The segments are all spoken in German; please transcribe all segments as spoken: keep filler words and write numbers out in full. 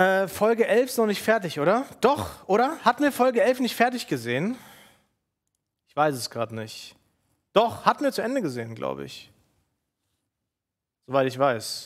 Äh, Folge elf ist noch nicht fertig, oder? Doch, oder? Hatten wir Folge elf nicht fertig gesehen? Ich weiß es gerade nicht. Doch, hatten wir zu Ende gesehen, glaube ich. Soweit ich weiß.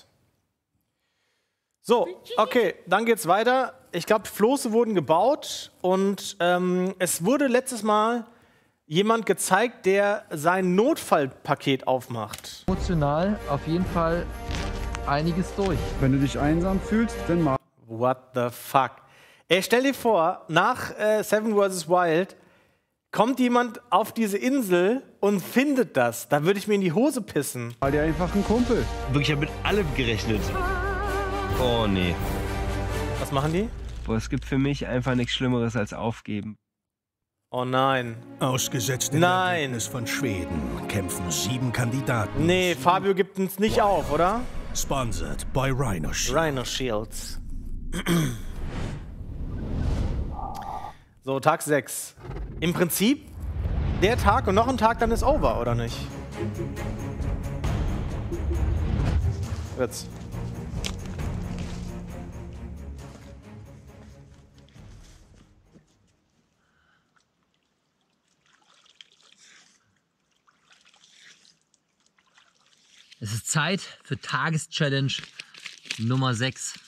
So, okay, dann geht's weiter. Ich glaube, Floße wurden gebaut und ähm, es wurde letztes Mal jemand gezeigt, der sein Notfallpaket aufmacht. Emotional auf jeden Fall einiges durch. Wenn du dich einsam fühlst, dann mach. What the fuck? Ey, stell dir vor, nach äh, Seven versus. Wild kommt jemand auf diese Insel und findet das. Da würde ich mir in die Hose pissen. Mal dir einfach einen Kumpel. Wirklich, ich habe mit allem gerechnet. Oh nee. Was machen die? Boah, es gibt für mich einfach nichts Schlimmeres als aufgeben. Oh nein. Ausgesetzt im Nein. Ergebnis von Schweden kämpfen sieben Kandidaten. Nee, Fabio gibt uns nicht auf, oder? Sponsored by Rhino Shield. Rhino Shields. So, Tag sechs. Im Prinzip der Tag und noch ein Tag, dann ist over, oder nicht? Wird's. Es ist Zeit für Tageschallenge Nummer sechs.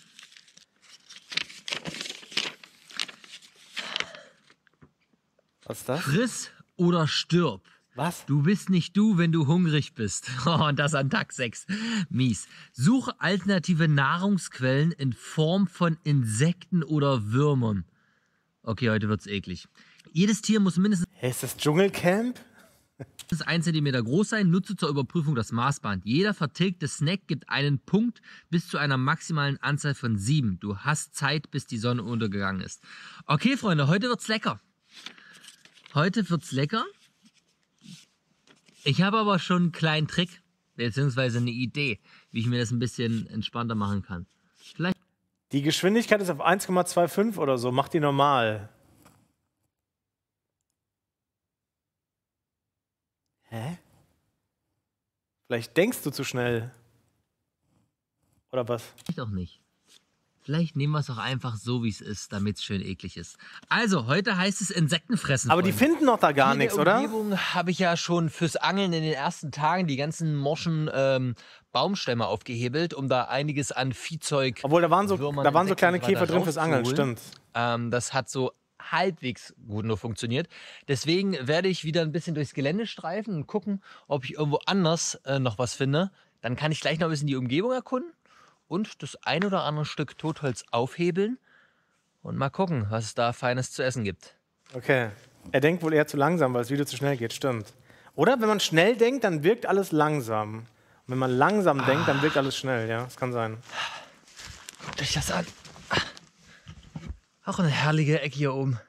Was ist das? Friss oder stirb. Was? Du bist nicht du, wenn du hungrig bist. Und das an Tag sechs. Mies. Suche alternative Nahrungsquellen in Form von Insekten oder Würmern. Okay, heute wird's eklig. Jedes Tier muss mindestens Hey, ist das Dschungelcamp? ein Zentimeter groß sein. Nutze zur Überprüfung das Maßband. Jeder vertilgte Snack gibt einen Punkt bis zu einer maximalen Anzahl von sieben. Du hast Zeit, bis die Sonne untergegangen ist. Okay, Freunde, heute wird's lecker. Heute wird's lecker. Ich habe aber schon einen kleinen Trick, beziehungsweise eine Idee, wie ich mir das ein bisschen entspannter machen kann. Vielleicht. Die Geschwindigkeit ist auf eins Komma fünfundzwanzig oder so. Mach die normal. Hä? Vielleicht denkst du zu schnell. Oder was? Vielleicht auch nicht. Vielleicht nehmen wir es auch einfach so, wie es ist, damit es schön eklig ist. Also, heute heißt es Insekten fressen. Aber die Freunde. finden doch da gar nichts, oder? In der Umgebung habe ich ja schon fürs Angeln in den ersten Tagen die ganzen morschen ähm, Baumstämme aufgehebelt, um da einiges an Viehzeug. Obwohl, da waren so, Würmern, da waren so Insekten kleine und so weiter Käfer drin fürs Angeln, rauszuholen. stimmt. Ähm, das hat so halbwegs gut nur funktioniert. Deswegen werde ich wieder ein bisschen durchs Gelände streifen und gucken, ob ich irgendwo anders äh, noch was finde. Dann kann ich gleich noch ein bisschen die Umgebung erkunden und das ein oder andere Stück Totholz aufhebeln und mal gucken, was es da Feines zu essen gibt. Okay. Er denkt wohl eher zu langsam, weil das Video zu schnell geht, stimmt. Oder wenn man schnell denkt, dann wirkt alles langsam. Und wenn man langsam ah. denkt, dann wirkt alles schnell, ja, das kann sein. Guckt euch das an. Auch eine herrliche Ecke hier oben.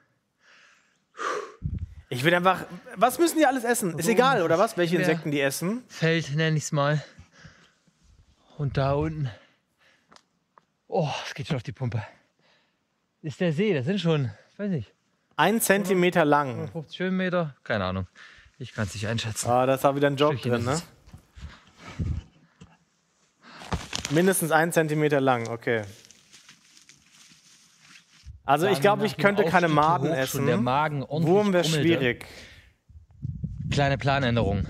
Ich will einfach. Was müssen die alles essen? Ist egal, oder was? Welche Ja. Insekten die essen? Feld nenne ich es mal. Und da unten. Oh, es geht schon auf die Pumpe. Ist der See, das sind schon, weiß nicht, Ein Zentimeter lang. fünfzig Höhenmeter? Keine Ahnung. Ich kann es nicht einschätzen. Ah, da ist auch wieder ein Joke Stückchen drin, ist ne? Mindestens ein Zentimeter lang, okay. Also ich glaube, ich könnte keine Maden essen. Der Magen ordentlich Wurm wäre brummelte. schwierig. Kleine Planänderung.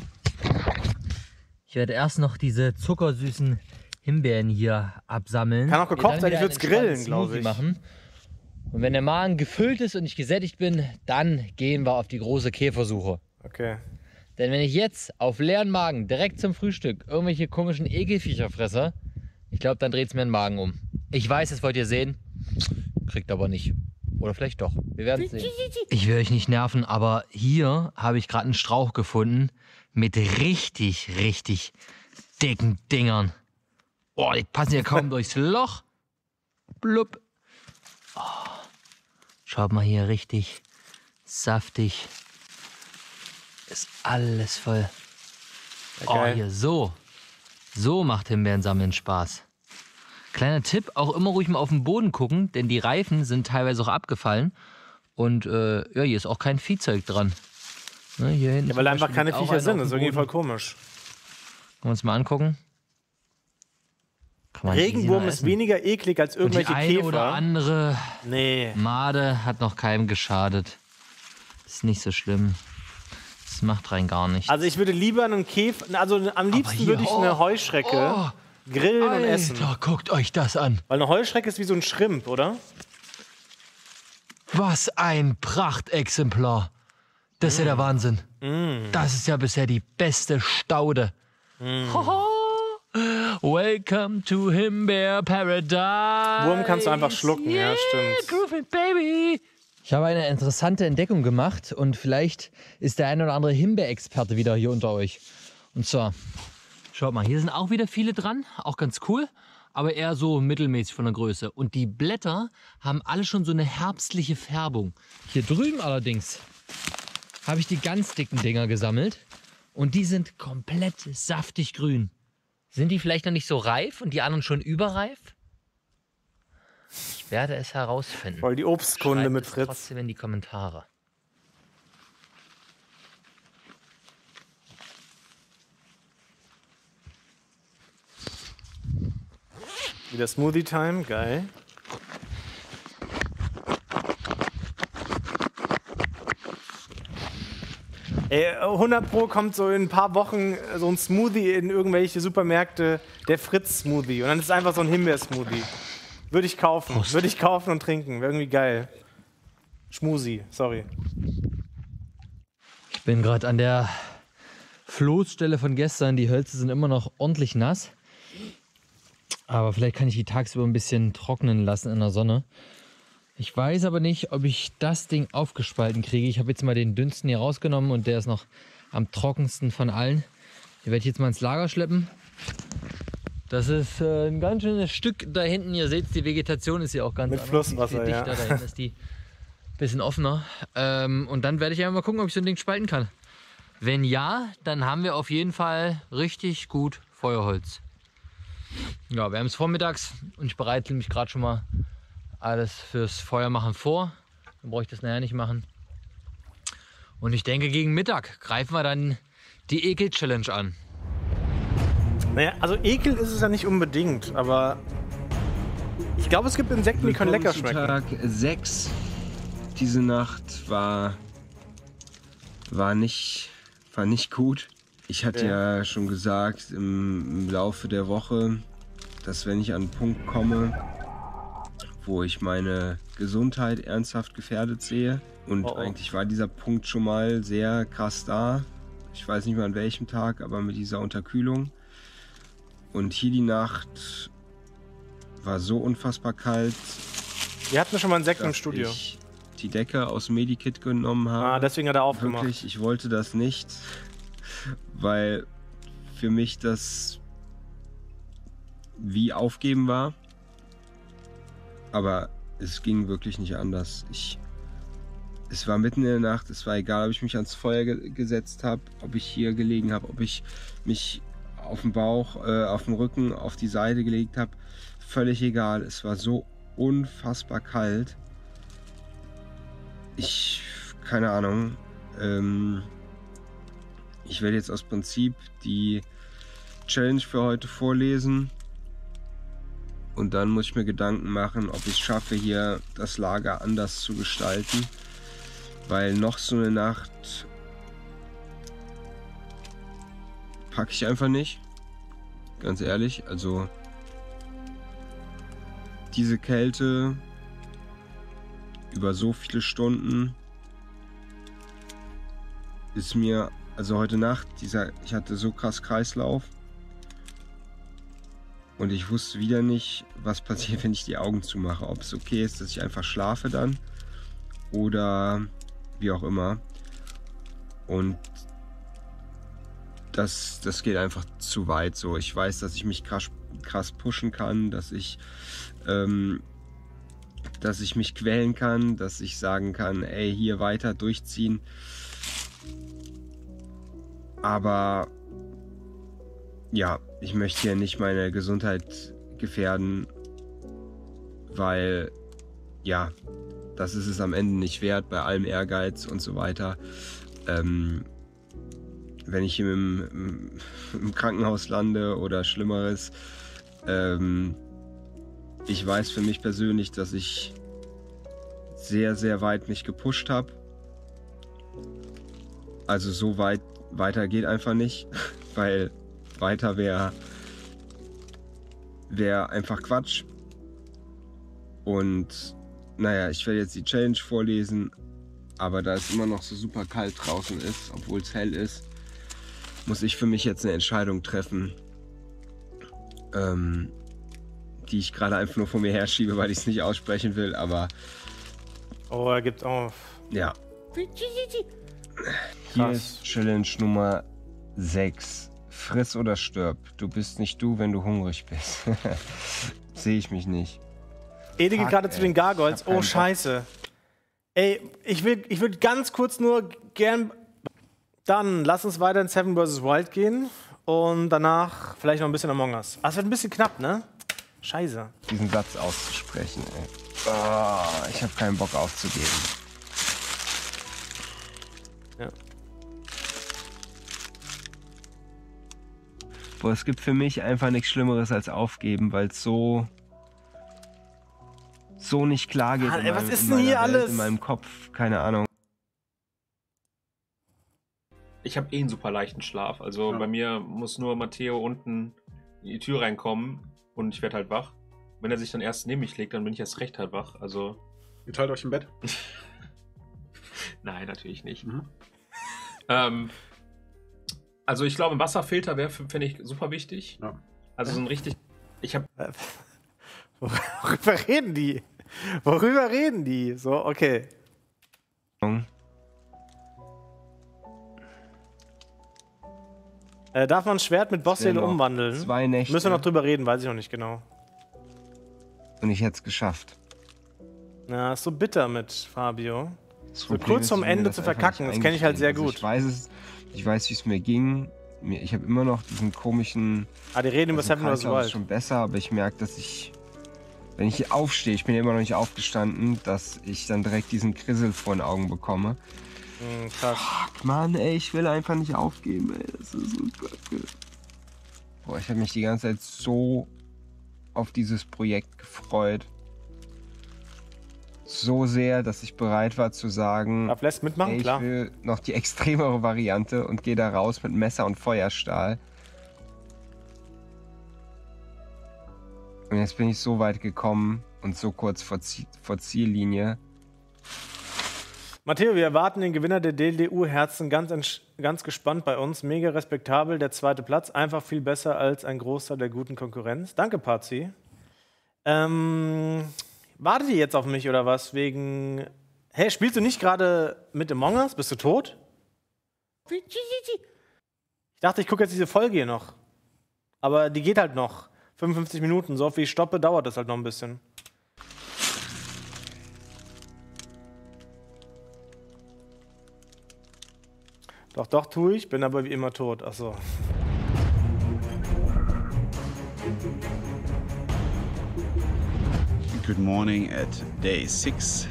Ich werde erst noch diese zuckersüßen Himbeeren hier absammeln. Kann auch gekocht Dann sein, ich wieder würde es einen grillen, entspannten glaube Smoothie ich. Machen. Und wenn der Magen gefüllt ist und ich gesättigt bin, dann gehen wir auf die große Käfersuche. Okay. Denn wenn ich jetzt auf leeren Magen direkt zum Frühstück irgendwelche komischen Ekelviecher fresse, ich glaube, dann dreht es mir den Magen um. Ich weiß, das wollt ihr sehen, kriegt aber nicht. Oder vielleicht doch. Wir werden es sehen. Ich will euch nicht nerven, aber hier habe ich gerade einen Strauch gefunden mit richtig, richtig dicken Dingern. Oh, die passen ja kaum durchs Loch. Blub. Oh. Schaut mal hier, richtig saftig. Ist alles voll. Oh, geil. hier so. So macht Himbeeren sammeln Spaß. Kleiner Tipp, auch immer ruhig mal auf den Boden gucken, denn die Reifen sind teilweise auch abgefallen. Und äh, ja, hier ist auch kein Viehzeug dran. Ne, hier hinten Ja, weil zum einfach Beispiel keine liegt auch Viecher einer sind, auf das ist dem irgendwie voll Boden. komisch. Können wir uns mal angucken. Regenwurm ist weniger eklig als irgendwelche Und die eine Käfer. oder andere Nee. Made hat noch keinem geschadet. Ist nicht so schlimm. Das macht rein gar nichts. Also ich würde lieber einen Käfer, also am liebsten hier, würde ich eine oh, Heuschrecke oh, grillen Alter, und essen. guckt euch das an. Weil eine Heuschrecke ist wie so ein Schrimp, oder? Was ein Prachtexemplar. Das ist ja der Wahnsinn. Mm. Das ist ja bisher die beste Staude. Mm. Hoho. Welcome to Himbeer Paradise. Wurm kannst du einfach schlucken, yeah, ja, stimmt. Groove it, baby. Ich habe eine interessante Entdeckung gemacht und vielleicht ist der ein oder andere Himbeerexperte wieder hier unter euch. Und zwar, schaut mal, hier sind auch wieder viele dran, auch ganz cool, aber eher so mittelmäßig von der Größe. Und die Blätter haben alle schon so eine herbstliche Färbung. Hier drüben allerdings habe ich die ganz dicken Dinger gesammelt und die sind komplett saftig grün. Sind die vielleicht noch nicht so reif und die anderen schon überreif? Ich werde es herausfinden. Voll die Obstkunde Schreibt mit es Fritz. trotzdem in die Kommentare. Wieder Smoothie Time, geil. Ey, hundert Pro kommt so in ein paar Wochen so ein Smoothie in irgendwelche Supermärkte, der Fritz-Smoothie. Und dann ist es einfach so ein Himbeer-Smoothie. Würde ich kaufen. Prost. Würde ich kaufen und trinken. Wäre irgendwie geil. Schmusi, sorry. Ich bin gerade an der Floßstelle von gestern. Die Hölzer sind immer noch ordentlich nass. Aber vielleicht kann ich die tagsüber ein bisschen trocknen lassen in der Sonne. Ich weiß aber nicht, ob ich das Ding aufgespalten kriege. Ich habe jetzt mal den dünnsten hier rausgenommen und der ist noch am trockensten von allen. Den werde ich jetzt mal ins Lager schleppen. Das ist äh, ein ganz schönes Stück da hinten. Ihr seht, die Vegetation ist hier auch ganz Mit anders, Flusswasser, viel ja. dichter. Da hinten ist die ein bisschen offener. Ähm, und dann werde ich einfach mal gucken, ob ich so ein Ding spalten kann. Wenn ja, dann haben wir auf jeden Fall richtig gut Feuerholz. Ja, wir haben es vormittags und ich bereite mich gerade schon mal alles fürs Feuermachen vor. Dann brauche ich das nachher nicht machen. Und ich denke, gegen Mittag greifen wir dann die Ekel-Challenge an. Naja, also Ekel ist es ja nicht unbedingt, aber ich glaube, es gibt Insekten, die können lecker schmecken. Tag sechs. Diese Nacht war, war, nicht, war nicht gut. Ich hatte Ja. ja schon gesagt im, im Laufe der Woche, dass wenn ich an einen Punkt komme, wo ich meine Gesundheit ernsthaft gefährdet sehe, und Oh oh. eigentlich war dieser Punkt schon mal sehr krass da. Ich weiß nicht mehr an welchem Tag, aber mit dieser Unterkühlung. Und hier die Nacht war so unfassbar kalt, Wir hatten schon mal Insekten im dass Studio. ich die Decke aus dem Medikit genommen habe. Ah, deswegen hat er aufgemacht. Wirklich, ich wollte das nicht, weil für mich das wie aufgeben war. Aber es ging wirklich nicht anders. Ich, es war mitten in der Nacht, es war egal, ob ich mich ans Feuer ge gesetzt habe, ob ich hier gelegen habe, ob ich mich auf den Bauch, äh, auf den Rücken, auf die Seite gelegt habe. Völlig egal, es war so unfassbar kalt. Ich, keine Ahnung, ähm, ich werde jetzt aus Prinzip die Challenge für heute vorlesen. Und dann muss ich mir Gedanken machen, ob ich es schaffe, hier das Lager anders zu gestalten. Weil noch so eine Nacht packe ich einfach nicht. Ganz ehrlich, also diese Kälte über so viele Stunden ist mir, also heute Nacht, dieser, ich hatte so krass Kreislauf. Und ich wusste wieder nicht, was passiert, wenn ich die Augen zumache. Ob es okay ist, dass ich einfach schlafe dann. Oder wie auch immer. Und das, das geht einfach zu weit so. Ich weiß, dass ich mich krass, krass pushen kann. Dass ich, ähm, dass ich mich quälen kann. Dass ich sagen kann, ey, hier weiter durchziehen. Aber ja, ich möchte ja nicht meine Gesundheit gefährden, weil, ja, das ist es am Ende nicht wert, bei allem Ehrgeiz und so weiter. Ähm, wenn ich im, im, im Krankenhaus lande oder Schlimmeres, Ähm, ich weiß für mich persönlich, dass ich sehr, sehr weit mich gepusht habe. Also so weit, weiter geht einfach nicht, weil weiter wäre wär einfach Quatsch. Und naja, ich werde jetzt die Challenge vorlesen, aber da es immer noch so super kalt draußen ist, obwohl es hell ist, muss ich für mich jetzt eine Entscheidung treffen, ähm, die ich gerade einfach nur vor mir herschiebe, weil ich es nicht aussprechen will, aber Oh, er gibt auf. ja. Hier ist Challenge Nummer sechs. Friss oder stirb. Du bist nicht du, wenn du hungrig bist. Sehe ich mich nicht. Ede geht Fuck, gerade zu ey. den Gargoyles. Ich hab keinen Oh, Bock. scheiße. Ey, ich will, ich will ganz kurz nur gern... Dann lass uns weiter in Seven versus. Wild gehen. Und danach vielleicht noch ein bisschen Among Us. Ah, es wird ein bisschen knapp, ne? Scheiße. Diesen Satz auszusprechen, ey. Oh, ich habe keinen Bock aufzugeben. Ja. Boah, es gibt für mich einfach nichts Schlimmeres als aufgeben, weil es so so nicht klar geht Ah, in, ey, was meinem, ist in denn meiner hier Welt, alles? in meinem Kopf, keine Ahnung. Ich habe eh einen super leichten Schlaf. Also Ja. bei mir muss nur Matteo unten in die Tür reinkommen und ich werde halt wach. Wenn er sich dann erst neben mich legt, dann bin ich erst recht halt wach. Also Ihr teilt euch im Bett. nein, natürlich nicht. Mhm. Ähm, also ich glaube, ein Wasserfilter wäre, finde ich, super wichtig. Ja. Also so ein richtig... Ich habe Worüber reden die? Worüber reden die? So, okay. Äh, darf man ein Schwert mit Bossseele noch umwandeln? zwei Nächte. Müssen wir noch drüber reden, weiß ich noch nicht genau. Und ich hätte es geschafft. Na, ist so bitter mit Fabio. Das So Problem kurz ist, vorm ich will mir Ende das zu einfach verkacken, nicht das kenn ich halt sehr eingestehen. gut. Also ich weiß es, ich weiß, wie es mir ging. Mir- Ich habe immer noch diesen komischen... Ah, die reden über Also Seven versus. Kreislauf ist Wild. schon besser, aber ich merke, dass ich, wenn ich hier aufstehe, ich bin ja immer noch nicht aufgestanden, dass ich dann direkt diesen Krissel vor den Augen bekomme. Hm, krass. Mann, ey, ich will einfach nicht aufgeben, ey. Das ist so kacke. Boah, ich habe mich die ganze Zeit so auf dieses Projekt gefreut. So sehr, dass ich bereit war zu sagen, Darf lässt mitmachen, ey, ich klar. will noch die extremere Variante und gehe da raus mit Messer und Feuerstahl. Und jetzt bin ich so weit gekommen und so kurz vor, Zie vor Ziellinie. Matteo, wir erwarten den Gewinner der D L D U-Herzen ganz, entsch- ganz gespannt bei uns. Mega respektabel, der zweite Platz. Einfach viel besser als ein Großteil der guten Konkurrenz. Danke, Pazi. Ähm, wartet ihr jetzt auf mich oder was? Wegen. Hey, spielst du nicht gerade mit Among Us? Bist du tot? Ich dachte, ich gucke jetzt diese Folge hier noch. Aber die geht halt noch. fünfundfünfzig Minuten. So wie ich stoppe, dauert das halt noch ein bisschen. Doch, doch, tue ich, bin aber wie immer tot. Achso. Good morning at day six.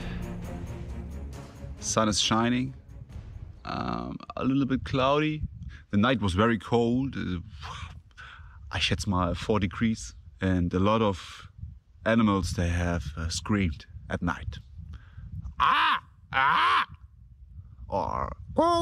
Sun is shining. Um, a little bit cloudy. The night was very cold. Uh, I schätze mal four degrees. And a lot of animals, they have uh, screamed at night. Ah! Ah! Or...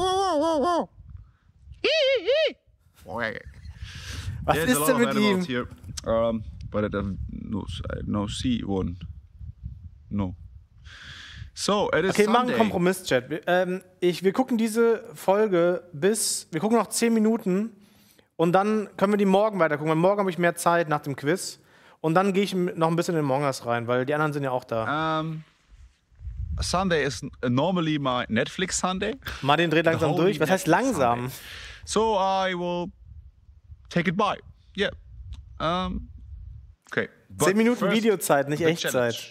Was There's a ist lot denn of mit animals ihm? here, um, but I don't no, I no see one. No. So, it is Okay, machen Sunday. Kompromiss, Chat. Wir, ähm, ich, wir gucken diese Folge bis. Wir gucken noch zehn Minuten und dann können wir die morgen weiter gucken. Weil morgen habe ich mehr Zeit nach dem Quiz. Und dann gehe ich noch ein bisschen in Among Us rein, weil die anderen sind ja auch da. Um, Sunday is normally my Netflix Sunday. Martin dreht langsam whole durch. Was heißt Netflix langsam? Sunday. So I will take it by. Yeah. Um, okay. But Zehn Minuten first, Videozeit, nicht the Echtzeit. challenge.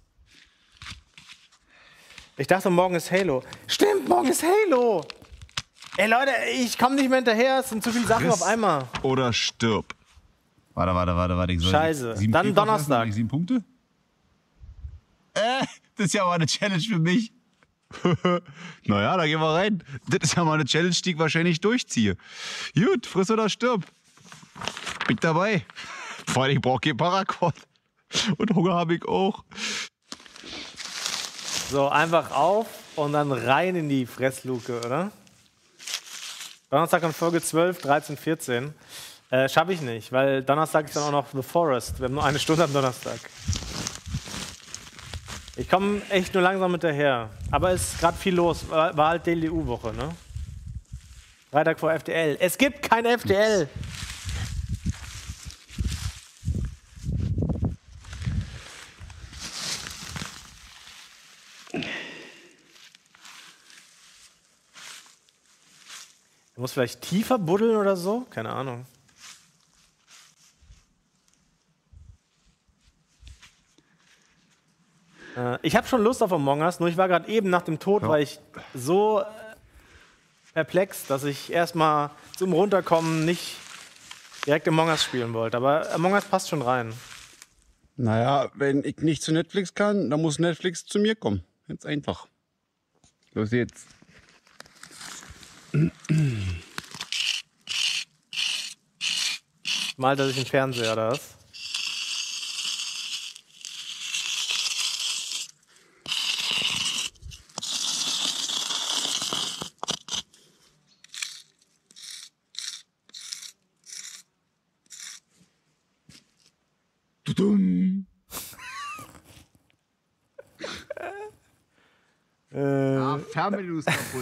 Ich dachte, morgen ist Halo. Stimmt, morgen ist Halo. Ey, Leute, ich komme nicht mehr hinterher. Es sind zu viele Sachen Friss auf einmal. Oder stirb. Warte, warte, warte, warte. Ich soll Scheiße. sieben Dann Käfer Donnerstag. fressen, hab ich sieben Punkte? Äh, das ist ja mal eine Challenge für mich. Naja, da gehen wir rein. Das ist ja mal eine Challenge, die ich wahrscheinlich durchziehe. Gut, friss oder stirb. Bin dabei. Vor allem, ich brauche keinen Paracord. Und Hunger habe ich auch. So, einfach auf und dann rein in die Fressluke, oder? Donnerstag an Folge zwölf, dreizehn, vierzehn. Äh, Schaffe ich nicht, weil Donnerstag ist dann auch noch The Forest. Wir haben nur eine Stunde am Donnerstag. Ich komme echt nur langsam hinterher. Aber es ist gerade viel los. War, war halt D L U-Woche, ne? Freitag vor F D L. Es gibt kein F D L! Er muss vielleicht tiefer buddeln oder so? Keine Ahnung. Äh, ich habe schon Lust auf Among Us, nur ich war gerade eben nach dem Tod, ja. war ich so äh, perplex, dass ich erstmal zum Runterkommen nicht direkt Among Us spielen wollte. Aber Among Us passt schon rein. Naja, wenn ich nicht zu Netflix kann, dann muss Netflix zu mir kommen. Ganz einfach. Los jetzt. Malt er sich den Fernseher, oder was? Tudum. äh, ah, Fernbedienung ist kaputt.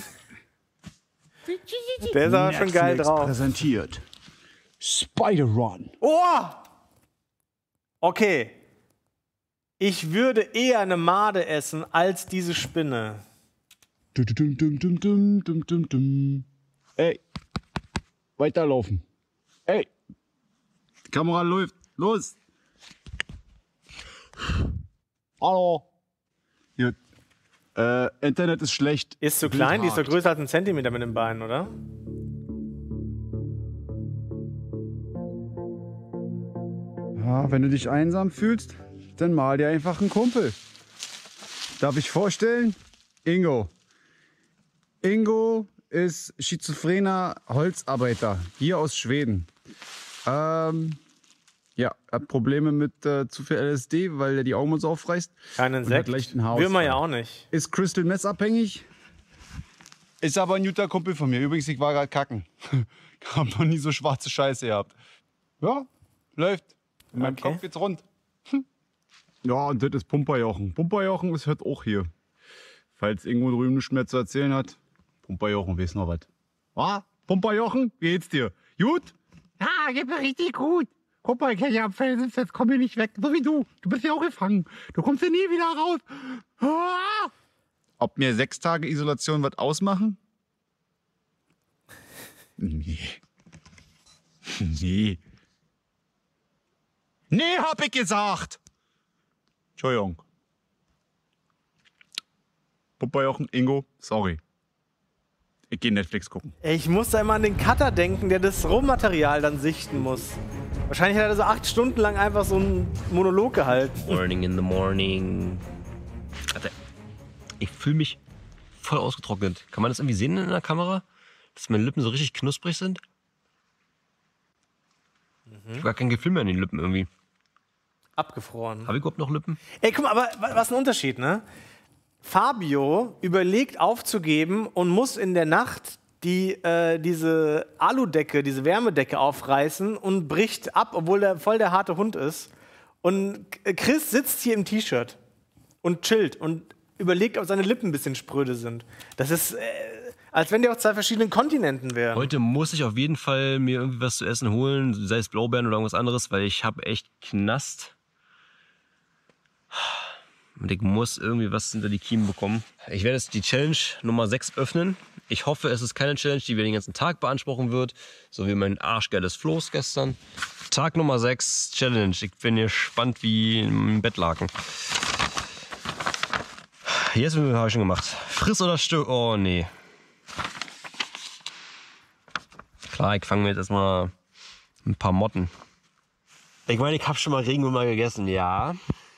Der ist aber schon geil drauf. Präsentiert. Spider-Run. Oh! Okay. Ich würde eher eine Made essen als diese Spinne. Dum, dum, dum, dum, dum, dum, dum, dum. Ey. Weiterlaufen. Ey. Die Kamera läuft. Los. Hallo. Gut. Äh, Internet ist schlecht. Ist zu klein, die ist doch größer als ein Zentimeter mit den Beinen, oder? Ja, wenn du dich einsam fühlst, dann mal dir einfach einen Kumpel. Darf ich vorstellen? Ingo. Ingo ist schizophrener Holzarbeiter, hier aus Schweden. Ähm, ja, hat Probleme mit äh, zu viel L S D, weil er die Augen so aufreißt. Kein Insekt. Will man ja auch nicht. Ist Crystal Meth abhängig. Ist aber ein guter Kumpel von mir. Übrigens, ich war gerade kacken. Hab noch nie so schwarze Scheiße gehabt. Ja, läuft. In meinem Okay. Kopf geht's rund. Hm. Ja, und das ist Pumperjochen. Pumperjochen ist halt auch hier. Falls irgendwo drüben nichts mehr zu erzählen hat. Pumperjochen, weiß noch was. Ah, Pumperjochen, wie geht's dir? Gut? Ja, geht mir richtig gut. Guck mal, ich kann ja am Felsen, jetzt komm ich nicht weg. So wie du. Du bist ja auch gefangen. Du kommst ja nie wieder raus. Ah! Ob mir sechs Tage Isolation was ausmachen? Nee. Nee. Nee, hab ich gesagt. Entschuldigung. Pumperjochen, Ingo, sorry. Ich geh Netflix gucken. Ich muss da immer an den Cutter denken, der das Rohmaterial dann sichten muss. Wahrscheinlich hat er so acht Stunden lang einfach so einen Monolog gehalten. Morning in the morning. Alter, ich fühle mich voll ausgetrocknet. Kann man das irgendwie sehen in der Kamera? Dass meine Lippen so richtig knusprig sind? Mhm. Ich habe gar kein Gefühl mehr in den Lippen irgendwie. Abgefroren. Habe ich überhaupt noch Lippen? Ey, guck mal, aber wa- was ein Unterschied, ne? Fabio überlegt aufzugeben und muss in der Nacht die, äh, diese Aludecke, diese Wärmedecke aufreißen und bricht ab, obwohl er voll der harte Hund ist. Und Chris sitzt hier im T-Shirt und chillt und überlegt, ob seine Lippen ein bisschen spröde sind. Das ist, äh, als wenn die auf zwei verschiedenen Kontinenten wären. Heute muss ich auf jeden Fall mir irgendwie was zu essen holen, sei es Blaubeeren oder irgendwas anderes, weil ich habe echt Knast. Und ich muss irgendwie was hinter die Kiemen bekommen. Ich werde jetzt die Challenge Nummer sechs öffnen. Ich hoffe, es ist keine Challenge, die mir den ganzen Tag beanspruchen wird. So wie mein arschgeiles Floß gestern. Tag Nummer sechs Challenge. Ich bin gespannt wie ein Bettlaken. Jetzt habe ich schon gemacht. Friss oder stirb. Oh nee. Klar, ich fange mir jetzt erstmal ein paar Motten. Ich meine, ich habe schon mal Regenwürmer gegessen, ja.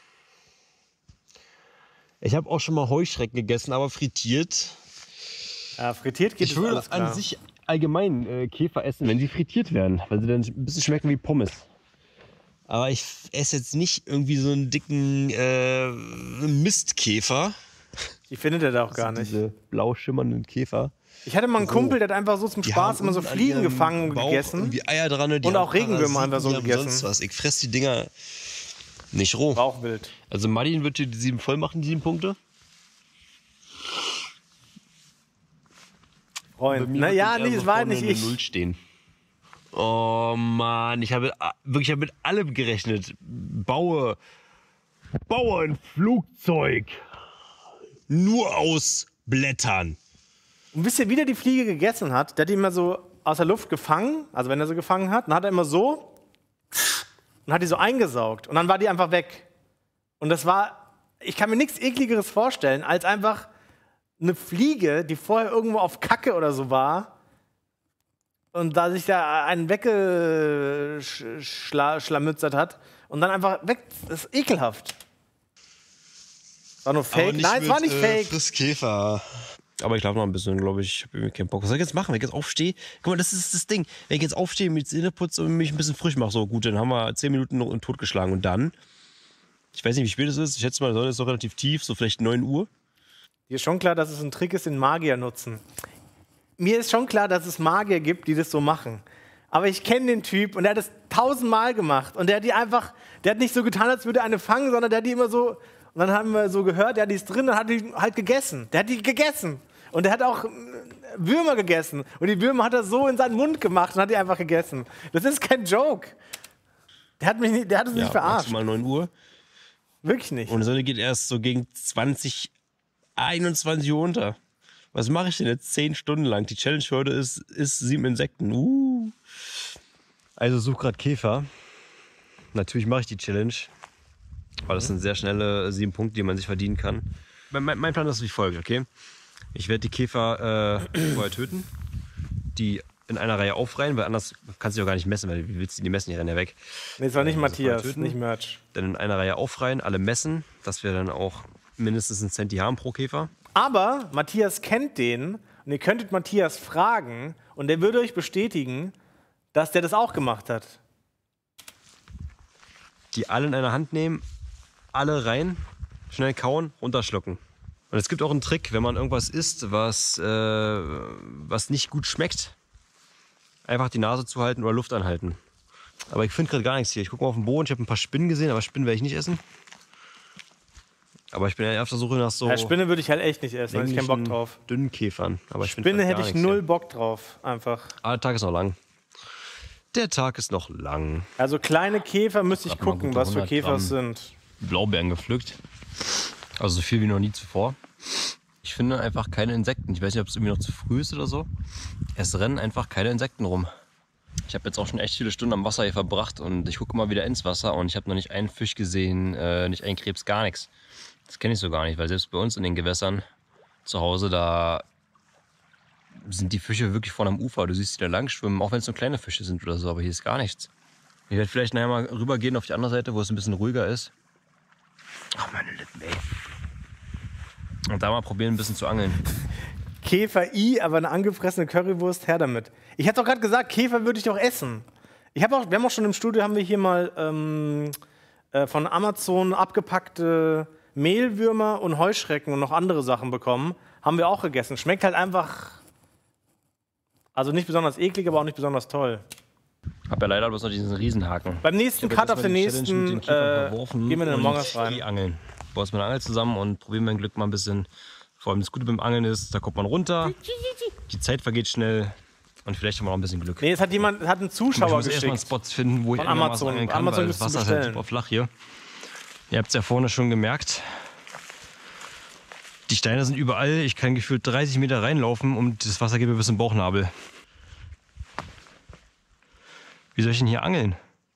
Ich habe auch schon mal Heuschrecken gegessen, aber frittiert. Ja, frittiert geht Ich es würde alles klar. an sich allgemein äh, Käfer essen, wenn sie frittiert werden, weil sie dann ein bisschen schmecken wie Pommes. Aber ich esse jetzt nicht irgendwie so einen dicken äh, Mistkäfer. Die findet er da auch gar nicht. Diese blau schimmernden Käfer. Ich hatte mal einen So. Kumpel, der hat einfach so zum Die Spaß haben immer so unten an Fliegen ihrem gefangen und Bauch gegessen. irgendwie Eier dran, die Und haben auch Regenwürmer einfach so Parasiten, die haben gegessen. Sonst was. Ich fress die Dinger nicht roh. Bauchwild. Also Martin wird hier die sieben voll machen, die sieben Punkte. Freund. Naja, nee, es war nicht ich. Null stehen. Oh Mann, ich habe wirklich ich habe mit allem gerechnet. Baue, baue ein Flugzeug. Nur aus Blättern. Und wisst ihr, wie der die Fliege gegessen hat? Der hat die immer so aus der Luft gefangen, also wenn er sie gefangen hat, dann hat er immer so und hat die so eingesaugt und dann war die einfach weg. Und das war, ich kann mir nichts Ekligeres vorstellen, als einfach eine Fliege, die vorher irgendwo auf Kacke oder so war und da sich da einen weggeschlamützert hat und dann einfach weg. Das ist ekelhaft. War nur Fake? Nein, es war nicht äh, Fake. Frisskäfer. Aber ich laufe noch ein bisschen, glaube ich. Ich habe irgendwie keinen Bock. Was soll ich jetzt machen, wenn ich jetzt aufstehe? Guck mal, das ist das Ding. Wenn ich jetzt aufstehe, mich Zähne putze und mich ein bisschen frisch mache, so gut, dann haben wir zehn Minuten noch totgeschlagen. Und dann, ich weiß nicht, wie spät es ist. Ich schätze mal, die Sonne ist noch relativ tief, so vielleicht neun Uhr. Dir ist schon klar, dass es ein Trick ist, den Magier nutzen. Mir ist schon klar, dass es Magier gibt, die das so machen. Aber ich kenne den Typ und der hat das tausendmal gemacht. Und der hat die einfach, der hat nicht so getan, als würde er eine fangen, sondern der hat die immer so, und dann haben wir so gehört, ja, die ist drin, dann hat die halt gegessen. Der hat die gegessen. Und der hat auch Würmer gegessen. Und die Würmer hat er so in seinen Mund gemacht und hat die einfach gegessen. Das ist kein Joke. Der hat mich nicht, der hat uns Ja, nicht verarscht. mal neun Uhr. Wirklich nicht. Und die Sonne geht erst so gegen zwanzig, einundzwanzig Uhr unter. Was mache ich denn jetzt zehn Stunden lang? Die Challenge für heute ist, ist sieben Insekten. Uh. Also suche gerade Käfer. Natürlich mache ich die Challenge. Weil das sind sehr schnelle sieben Punkte, die man sich verdienen kann. Mein, mein Plan ist wie folgt, okay? Ich werde die Käfer äh, vorher töten, die in einer Reihe aufreihen, weil anders kannst du die auch gar nicht messen, weil wie willst du die messen, die rennen ja weg. Nee, es war nicht Also Matthias, töten, nicht Merch. Dann in einer Reihe aufreihen, alle messen, dass wir dann auch mindestens einen Centi haben pro Käfer. Aber Matthias kennt den und ihr könntet Matthias fragen und der würde euch bestätigen, dass der das auch gemacht hat. Die alle in einer Hand nehmen, alle rein, schnell kauen, runterschlucken. Und es gibt auch einen Trick, wenn man irgendwas isst, was, äh, was nicht gut schmeckt, einfach die Nase zuhalten oder Luft anhalten. Aber ich finde gerade gar nichts hier. Ich gucke mal auf den Boden, ich habe ein paar Spinnen gesehen, aber Spinnen werde ich nicht essen. Aber ich bin ja auf der Suche nach so Ja, Spinne würde ich halt echt nicht essen, da hätte ich keinen Bock länglichen, drauf. dünnen Käfern. Aber ich find Spinne grad hätte gar ich nichts null hier. Bock drauf, einfach. Aber der Tag ist noch lang. Der Tag ist noch lang. Also kleine Käfer müsste ich Hab mal gucken, gute was für hundert Käfer Gramm es sind. Blaubeeren gepflückt. Also so viel wie noch nie zuvor. Ich finde einfach keine Insekten. Ich weiß nicht, ob es irgendwie noch zu früh ist oder so. Es rennen einfach keine Insekten rum. Ich habe jetzt auch schon echt viele Stunden am Wasser hier verbracht und ich gucke mal wieder ins Wasser und ich habe noch nicht einen Fisch gesehen, äh, nicht einen Krebs, gar nichts. Das kenne ich so gar nicht, weil selbst bei uns in den Gewässern zu Hause, da sind die Fische wirklich vorne am Ufer. Du siehst die da lang schwimmen, auch wenn es nur kleine Fische sind oder so, aber hier ist gar nichts. Ich werde vielleicht nachher mal rübergehen auf die andere Seite, wo es ein bisschen ruhiger ist. Ach, meine Lippen, ey. Und da mal probieren, ein bisschen zu angeln. Käfer I, aber eine angefressene Currywurst, her damit. Ich hatte doch gerade gesagt, Käfer würde ich doch essen. Ich hab auch, wir haben auch schon im Studio, haben wir hier mal ähm, äh, von Amazon abgepackte Mehlwürmer und Heuschrecken und noch andere Sachen bekommen. Haben wir auch gegessen. Schmeckt halt einfach, also nicht besonders eklig, aber auch nicht besonders toll. Hab ja leider bloß noch diesen Riesenhaken. Beim nächsten Cut auf den nächsten äh, gehen wir in den Morgens rein. Angeln. Baue es mit der Angel zusammen und probieren mein Glück mal ein bisschen. Vor allem das Gute beim Angeln ist, da kommt man runter, die Zeit vergeht schnell und vielleicht haben wir noch ein bisschen Glück. Nee, es hat jemand, hat einen Zuschauer ich muss erstmal einen geschickt. Spot finden, wo ich Von einigermaßen Amazon. angeln kann, Amazon weil gibt's das zu Wasser ist halt bestellen. super flach hier. Ihr habt es ja vorne schon gemerkt. Die Steine sind überall. Ich kann gefühlt dreißig Meter reinlaufen und das Wasser geht mir bis zum Bauchnabel. Wie soll ich denn hier angeln?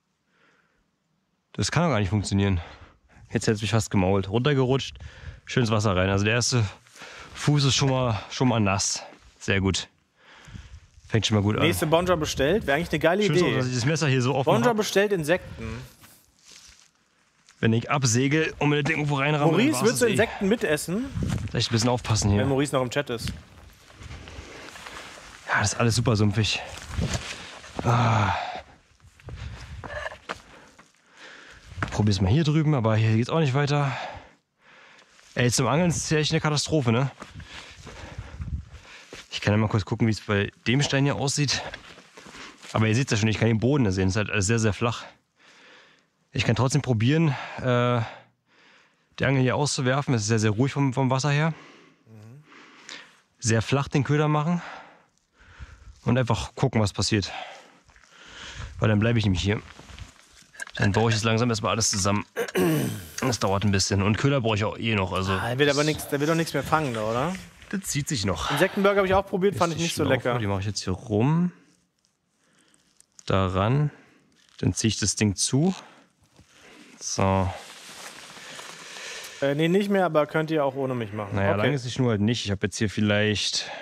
Das kann doch gar nicht funktionieren. Jetzt hätte es mich fast gemault. Runtergerutscht, schön ins Wasser rein. Also der erste Fuß ist schon mal, schon mal nass. Sehr gut. Fängt schon mal gut an. Nächste Bonja bestellt, wäre eigentlich eine geile Schön, Idee. dass ich das Messer hier so offen Bonja habe. bestellt Insekten. Wenn ich absegel und mir das irgendwo reinramme, dann Maurice, war's willst du es eh. Insekten mitessen? Vielleicht ein bisschen aufpassen hier. Wenn Maurice noch im Chat ist. Ja, das ist alles super sumpfig. Ah. probier's mal hier drüben, aber hier geht's auch nicht weiter. Ey, zum Angeln ist es ja echt eine Katastrophe, ne? Ich kann ja mal kurz gucken, wie es bei dem Stein hier aussieht. Aber ihr seht ja schon, ich kann den Boden da sehen. Es ist halt alles sehr, sehr flach. Ich kann trotzdem probieren, äh, die Angel hier auszuwerfen. Es ist sehr, sehr ruhig vom, vom Wasser her. Sehr flach den Köder machen. Und einfach gucken, was passiert. Weil dann bleibe ich nämlich hier. Dann baue ich jetzt langsam erstmal alles zusammen. Das dauert ein bisschen. Und Köder brauche ich auch eh noch. Also, Ah, der wird aber nichts, der wird doch nichts mehr fangen, da, oder? das zieht sich noch. Insektenburger habe ich auch probiert, fand ich Die nicht so Schlaufe, lecker. Die mache ich jetzt hier rum. Daran. Dann ziehe ich das Ding zu. So. Äh, nee, nicht mehr, aber könnt ihr auch ohne mich machen. Naja, okay. lang ist die Schnur halt nicht. Ich habe jetzt hier vielleicht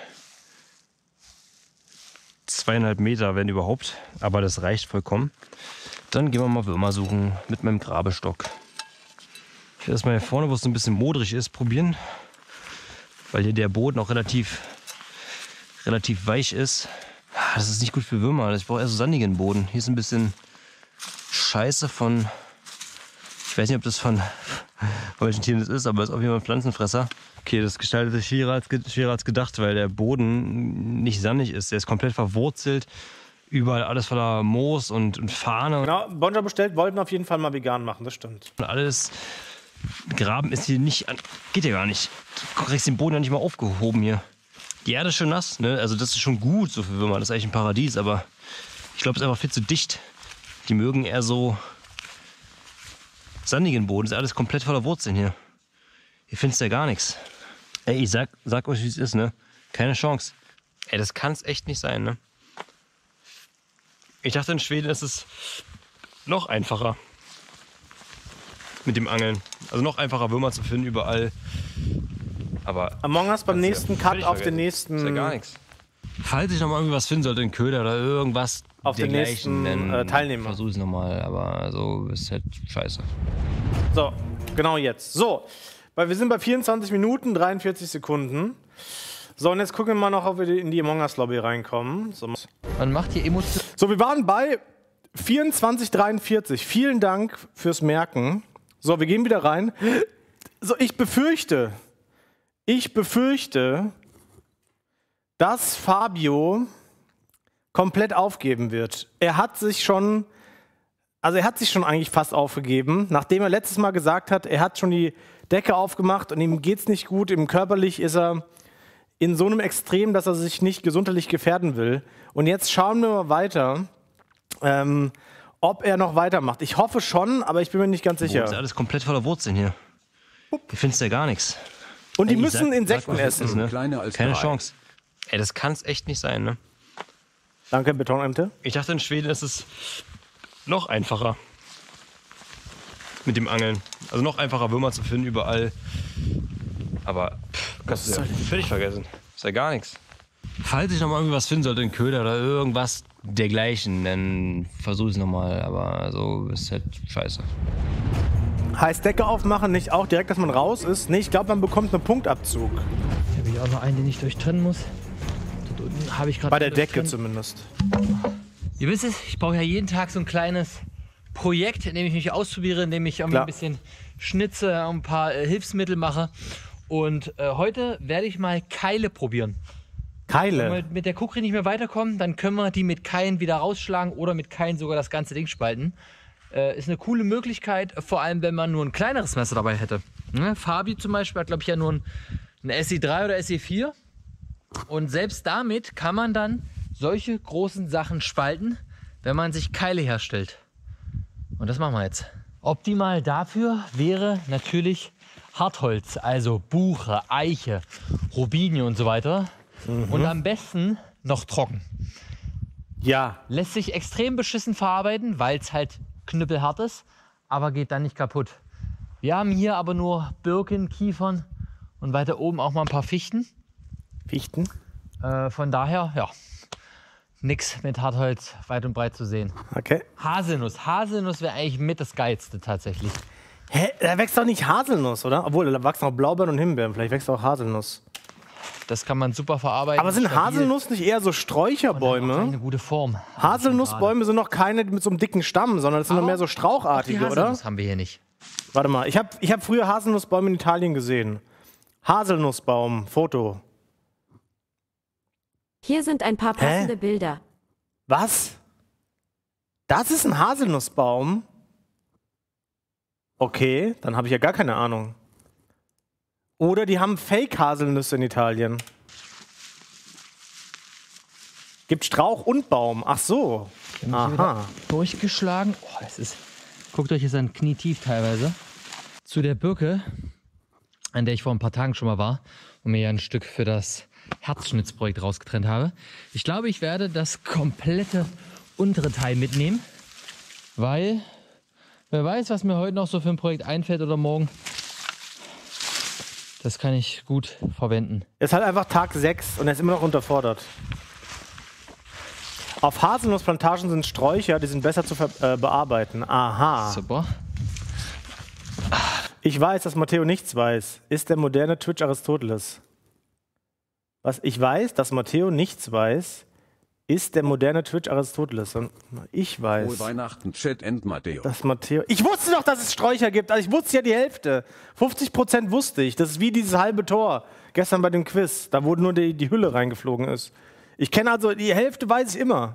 zweieinhalb Meter, wenn überhaupt. Aber das reicht vollkommen. Dann gehen wir mal Würmer suchen mit meinem Grabestock. Ich werde das mal hier vorne, wo es so ein bisschen modrig ist, probieren. Weil hier der Boden auch relativ, relativ weich ist. Das ist nicht gut für Würmer. Ich brauche eher so sandigen Boden. Hier ist ein bisschen Scheiße von... Ich weiß nicht, ob das von, von welchen Tieren das ist, aber es ist auf jeden Fall ein Pflanzenfresser. Okay, das gestaltet sich schwerer als, schwerer als gedacht, weil der Boden nicht sandig ist. Der ist komplett verwurzelt. Überall alles voller Moos und, und Fahne. Genau, Bonja bestellt, wollten auf jeden Fall mal vegan machen, das stimmt. Und alles Graben ist hier nicht, an, geht ja gar nicht. Du kriegst den Boden ja nicht mal aufgehoben hier. Die Erde ist schon nass, ne? Also das ist schon gut so für Würmer, das ist eigentlich ein Paradies, aber ich glaube, es ist einfach viel zu dicht. Die mögen eher so sandigen Boden, das ist alles komplett voller Wurzeln hier. Hier findest du ja gar nichts. Ey, ich sag, sag euch, wie es ist, ne? Keine Chance. Ey, das kann es echt nicht sein, ne? Ich dachte, in Schweden ist es noch einfacher mit dem Angeln. Also noch einfacher, Würmer zu finden überall. Aber Among Us beim nächsten ja Cut auf den nächsten... ist ja gar nichts. Falls ich noch mal irgendwie was finden sollte, einen Köder oder irgendwas Auf den nächsten, dann äh, Teilnehmer. versuche ich es nochmal, aber so ist halt scheiße. So, genau jetzt. So, weil wir sind bei vierundzwanzig Minuten, dreiundvierzig Sekunden. So, und jetzt gucken wir mal noch, ob wir in die Among Us Lobby reinkommen. So, Man macht hier Emotionen. so wir waren bei vierundzwanzig dreiundvierzig. Vielen Dank fürs Merken. So, wir gehen wieder rein. So, ich befürchte, ich befürchte, dass Fabio komplett aufgeben wird. Er hat sich schon, also er hat sich schon eigentlich fast aufgegeben, nachdem er letztes Mal gesagt hat, er hat schon die Decke aufgemacht und ihm geht's nicht gut, ihm körperlich ist er in so einem Extrem, dass er sich nicht gesundheitlich gefährden will. Und jetzt schauen wir mal weiter, ähm, ob er noch weitermacht. Ich hoffe schon, aber ich bin mir nicht ganz sicher. Das ist alles komplett voller Wurzeln hier. Hier findest du ja gar nichts. Und die Ey, ich müssen sag- Insekten sag, was es essen. ist, ne? Kleiner als Keine drei. Chance. Ey, das kann es echt nicht sein, ne? Danke, Betonente. Ich dachte, in Schweden ist es noch einfacher mit dem Angeln. Also noch einfacher, Würmer zu finden überall. Aber pff, kannst du ja völlig vergessen. Ist ja gar nichts. Falls ich noch mal irgendwie was finden sollte, einen Köder oder irgendwas dergleichen, dann versuche ich es nochmal. Aber so ist halt scheiße. Heißt Decke aufmachen nicht auch direkt, dass man raus ist? Nee, ich glaube, man bekommt einen Punktabzug. Hier habe ich auch noch einen, den ich durchtrennen muss. Dort unten habe ich gerade. Bei der Decke durchtrennen. zumindest. Ihr wisst es, ich brauche ja jeden Tag so ein kleines Projekt, in dem ich mich ausprobiere, in dem ich irgendwie Klar. ein bisschen schnitze, ein paar äh, Hilfsmittel mache. Und äh, heute werde ich mal Keile probieren. Wenn Keile. wir mit der Kukri nicht mehr weiterkommen, dann können wir die mit Keilen wieder rausschlagen oder mit Keilen sogar das ganze Ding spalten. Äh, ist eine coole Möglichkeit, vor allem wenn man nur ein kleineres Messer dabei hätte. Ne? Fabi zum Beispiel hat, glaube ich, ja nur ein, ein S E drei oder S E vier. Und selbst damit kann man dann solche großen Sachen spalten, wenn man sich Keile herstellt. Und das machen wir jetzt. Optimal dafür wäre natürlich Hartholz, also Buche, Eiche, Robinie und so weiter. Und am besten noch trocken. Ja. Lässt sich extrem beschissen verarbeiten, weil es halt knüppelhart ist, aber geht dann nicht kaputt. Wir haben hier aber nur Birken, Kiefern und weiter oben auch mal ein paar Fichten. Fichten. Äh, von daher, ja, nix mit Hartholz weit und breit zu sehen. Okay. Haselnuss. Haselnuss wäre eigentlich mit das Geilste tatsächlich. Hä? Da wächst doch nicht Haselnuss, oder? Obwohl, da wachsen auch Blaubeeren und Himbeeren. Vielleicht wächst auch Haselnuss. Das kann man super verarbeiten. Aber sind Stabil. Haselnuss nicht eher so Sträucherbäume? Eine gute Form. Haselnussbäume sind noch keine mit so einem dicken Stamm, sondern das sind noch mehr so strauchartige, oder? Das haben wir hier nicht. Warte mal, ich habe ich hab früher Haselnussbäume in Italien gesehen. Haselnussbaum, Foto. Hier sind ein paar passende Hä? Bilder. Was? Das ist ein Haselnussbaum? Okay, dann habe ich ja gar keine Ahnung. Oder die haben Fake-Haselnüsse in Italien. Gibt Strauch und Baum. Ach so. Aha. Durchgeschlagen. Oh, das ist. Guckt euch, ist ein Knie tief teilweise. Zu der Birke, an der ich vor ein paar Tagen schon mal war und mir ja ein Stück für das Herzschnitzprojekt rausgetrennt habe. Ich glaube, ich werde das komplette untere Teil mitnehmen, weil wer weiß, was mir heute noch so für ein Projekt einfällt oder morgen. Das kann ich gut verwenden. Ist halt einfach Tag sechs und er ist immer noch unterfordert. Auf Haselnussplantagen sind Sträucher, die sind besser zu äh, bearbeiten. Aha. Super. Ich weiß, dass Matteo nichts weiß. Ist der moderne Twitch Aristoteles? Was ich weiß, dass Matteo nichts weiß, ist der moderne Twitch Aristoteles. Und ich weiß. Frohe Weihnachten, Chat and Matteo. Dass Matteo. Ich wusste doch, dass es Sträucher gibt. Also ich wusste ja die Hälfte. fünfzig Prozent wusste ich. Das ist wie dieses halbe Tor gestern bei dem Quiz. Da wo nur die, die Hülle reingeflogen ist. Ich kenne also die Hälfte, weiß ich immer.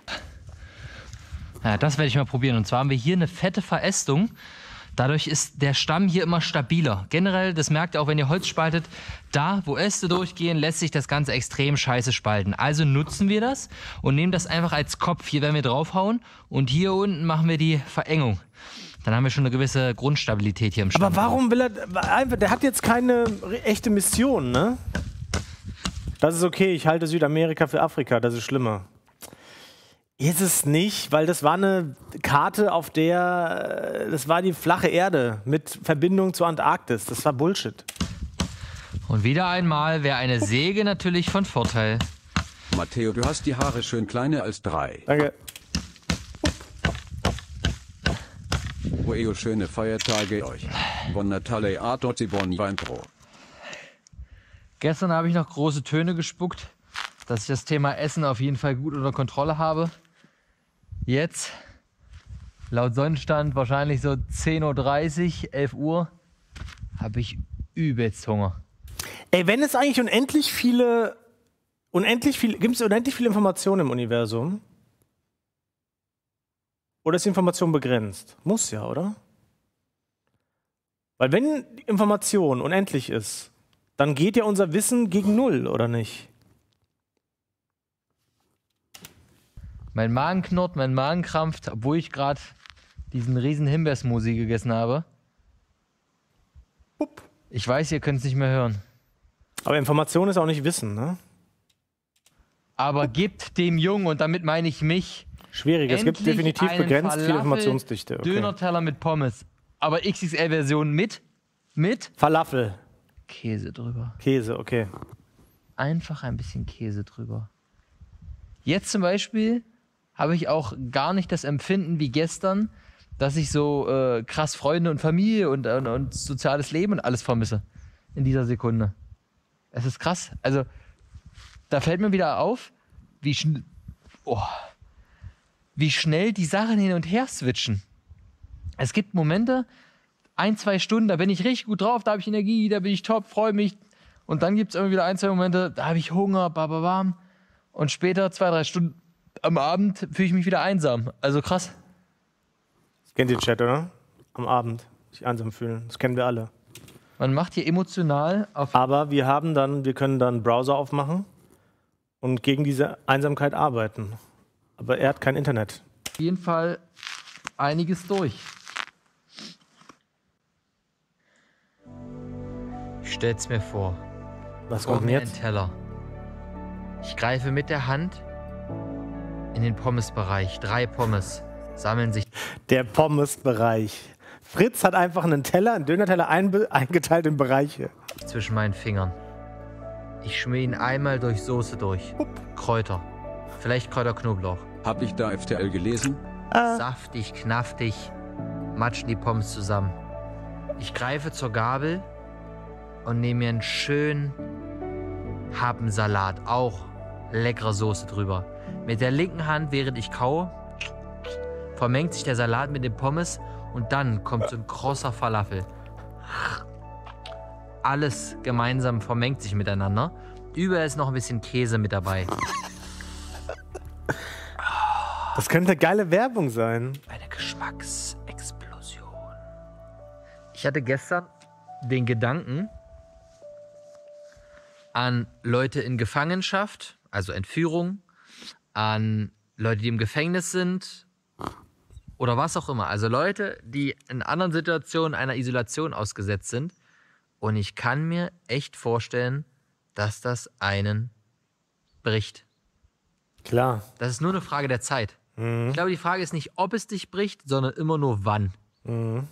Ja, das werde ich mal probieren. Und zwar haben wir hier eine fette Verästung. Dadurch ist der Stamm hier immer stabiler. Generell, das merkt ihr auch, wenn ihr Holz spaltet, da, wo Äste durchgehen, lässt sich das Ganze extrem scheiße spalten. Also nutzen wir das und nehmen das einfach als Kopf. Hier werden wir draufhauen und hier unten machen wir die Verengung. Dann haben wir schon eine gewisse Grundstabilität hier im Stamm. Aber warum will er einfach, der hat jetzt keine echte Mission, ne? Das ist okay, ich halte Südamerika für Afrika, das ist schlimmer. Ist es nicht, weil das war eine Karte, auf der, das war die flache Erde mit Verbindung zur Antarktis. Das war Bullshit. Und wieder einmal wäre eine Säge natürlich von Vorteil. Matteo, du hast die Haare schön kleiner als drei. Danke. Bueo, schöne Feiertage euch. Buon Natale a tutti, buon Vintro. Gestern habe ich noch große Töne gespuckt, dass ich das Thema Essen auf jeden Fall gut unter Kontrolle habe. Jetzt, laut Sonnenstand, wahrscheinlich so zehn Uhr dreißig, elf Uhr, habe ich übelst Hunger. Ey, wenn es eigentlich unendlich viele, unendlich viele, gibt es unendlich viele Informationen im Universum? Oder ist die Information begrenzt? Muss ja, oder? Weil wenn die Information unendlich ist, dann geht ja unser Wissen gegen Null, oder nicht? Mein Magen knurrt, mein Magen krampft, obwohl ich gerade diesen riesen Himbeersmoothie gegessen habe. Upp. Ich weiß, ihr könnt es nicht mehr hören. Aber Information ist auch nicht Wissen, ne? Aber gibt dem Jungen, und damit meine ich mich, schwierig, es gibt definitiv begrenzt viel Informationsdichte. Okay. Döner-Teller mit Pommes, aber X X L-Version mit, mit Falafel. Käse drüber. Käse, okay. Einfach ein bisschen Käse drüber. Jetzt zum Beispiel habe ich auch gar nicht das Empfinden wie gestern, dass ich so äh, krass Freunde und Familie und, und, und soziales Leben und alles vermisse in dieser Sekunde. Es ist krass. Also da fällt mir wieder auf, wie, schn oh, wie schnell die Sachen hin und her switchen. Es gibt Momente, ein, zwei Stunden, da bin ich richtig gut drauf, da habe ich Energie, da bin ich top, freue mich. Und dann gibt es immer wieder ein, zwei Momente, da habe ich Hunger, bababam. Und später, zwei, drei Stunden am Abend, fühle ich mich wieder einsam. Also krass. Das kennt ihr Chat, oder? Am Abend sich einsam fühlen. Das kennen wir alle. Man macht hier emotional auf. Aber wir haben dann, wir können dann einen Browser aufmachen und gegen diese Einsamkeit arbeiten. Aber er hat kein Internet. Auf jeden Fall einiges durch. Ich stell's mir vor. Was Vor kommt denn mir jetzt? ein Teller. Ich greife mit der Hand in den Pommesbereich. Drei Pommes sammeln sich. Der Pommesbereich. Fritz hat einfach einen Teller, einen Dönerteller einbe- eingeteilt in Bereiche. Zwischen meinen Fingern. Ich schmier ihn einmal durch Soße durch. Kräuter. Vielleicht Kräuterknoblauch. Hab ich da F T L gelesen? Ah. Saftig, knaftig, matschen die Pommes zusammen. Ich greife zur Gabel und nehme mir einen schönen, hab einen Salat, auch leckere Soße drüber. Mit der linken Hand, während ich kaue, vermengt sich der Salat mit den Pommes und dann kommt so ein krosser Falafel. Alles gemeinsam vermengt sich miteinander. Überall ist noch ein bisschen Käse mit dabei. Das könnte geile Werbung sein. Eine Geschmacksexplosion. Ich hatte gestern den Gedanken an Leute in Gefangenschaft, also Entführung, an Leute, die im Gefängnis sind oder was auch immer. Also Leute, die in anderen Situationen einer Isolation ausgesetzt sind. Und ich kann mir echt vorstellen, dass das einen bricht. Klar. Das ist nur eine Frage der Zeit. Mhm. Ich glaube, die Frage ist nicht, ob es dich bricht, sondern immer nur wann. Mhm.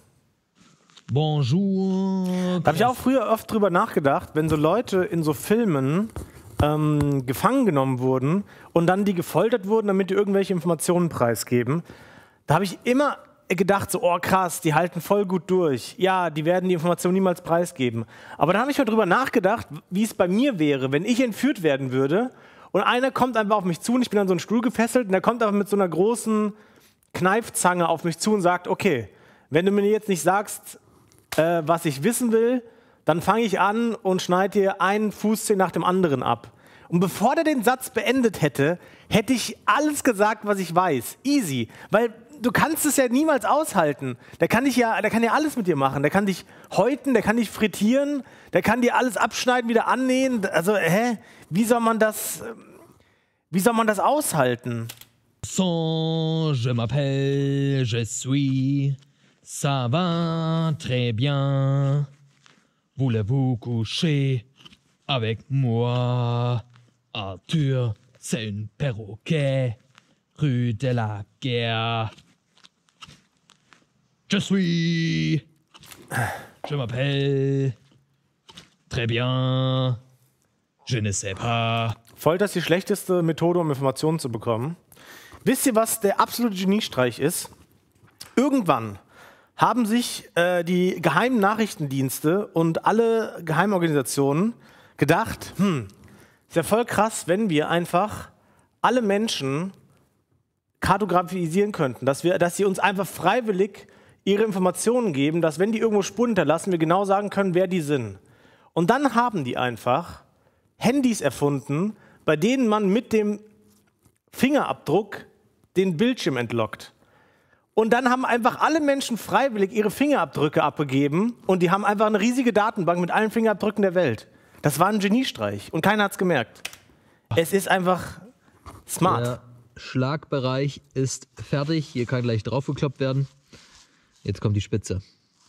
Bonjour. Da habe ich auch früher oft drüber nachgedacht, wenn so Leute in so Filmen ähm, gefangen genommen wurden und dann die gefoltert wurden, damit die irgendwelche Informationen preisgeben. Da habe ich immer gedacht, so, oh krass, die halten voll gut durch. Ja, die werden die Informationen niemals preisgeben. Aber dann habe ich mal drüber nachgedacht, wie es bei mir wäre, wenn ich entführt werden würde und einer kommt einfach auf mich zu und ich bin an so einen Stuhl gefesselt und der kommt einfach mit so einer großen Kneifzange auf mich zu und sagt, okay, wenn du mir jetzt nicht sagst, äh, was ich wissen will, dann fange ich an und schneide dir einen Fußzeh nach dem anderen ab. Und bevor der den Satz beendet hätte, hätte ich alles gesagt, was ich weiß. Easy. Weil du kannst es ja niemals aushalten. Der kann dich ja, der kann ja alles mit dir machen. Der kann dich häuten, der kann dich frittieren, der kann dir alles abschneiden, wieder annähen. Also, hä? Wie soll man das, wie soll man das aushalten? Son, je m'appelle, je suis, ça va très bien. Voulez-vous coucher avec moi? Arthur, c'est un perroquet, rue de la Guerre. Je suis, je m'appelle, très bien, je ne sais pas. Folter ist die schlechteste Methode, um Informationen zu bekommen. Wisst ihr, was der absolute Geniestreich ist? Irgendwann haben sich äh, die geheimen Nachrichtendienste und alle Geheimorganisationen gedacht, hm, ist ja voll krass, wenn wir einfach alle Menschen kartografisieren könnten, dass wir, dass sie uns einfach freiwillig ihre Informationen geben, dass wenn die irgendwo Spuren hinterlassen, wir genau sagen können, wer die sind. Und dann haben die einfach Handys erfunden, bei denen man mit dem Fingerabdruck den Bildschirm entlockt. Und dann haben einfach alle Menschen freiwillig ihre Fingerabdrücke abgegeben und die haben einfach eine riesige Datenbank mit allen Fingerabdrücken der Welt. Das war ein Geniestreich und keiner hat es gemerkt. Es ist einfach smart. Der Schlagbereich ist fertig. Hier kann gleich draufgekloppt werden. Jetzt kommt die Spitze.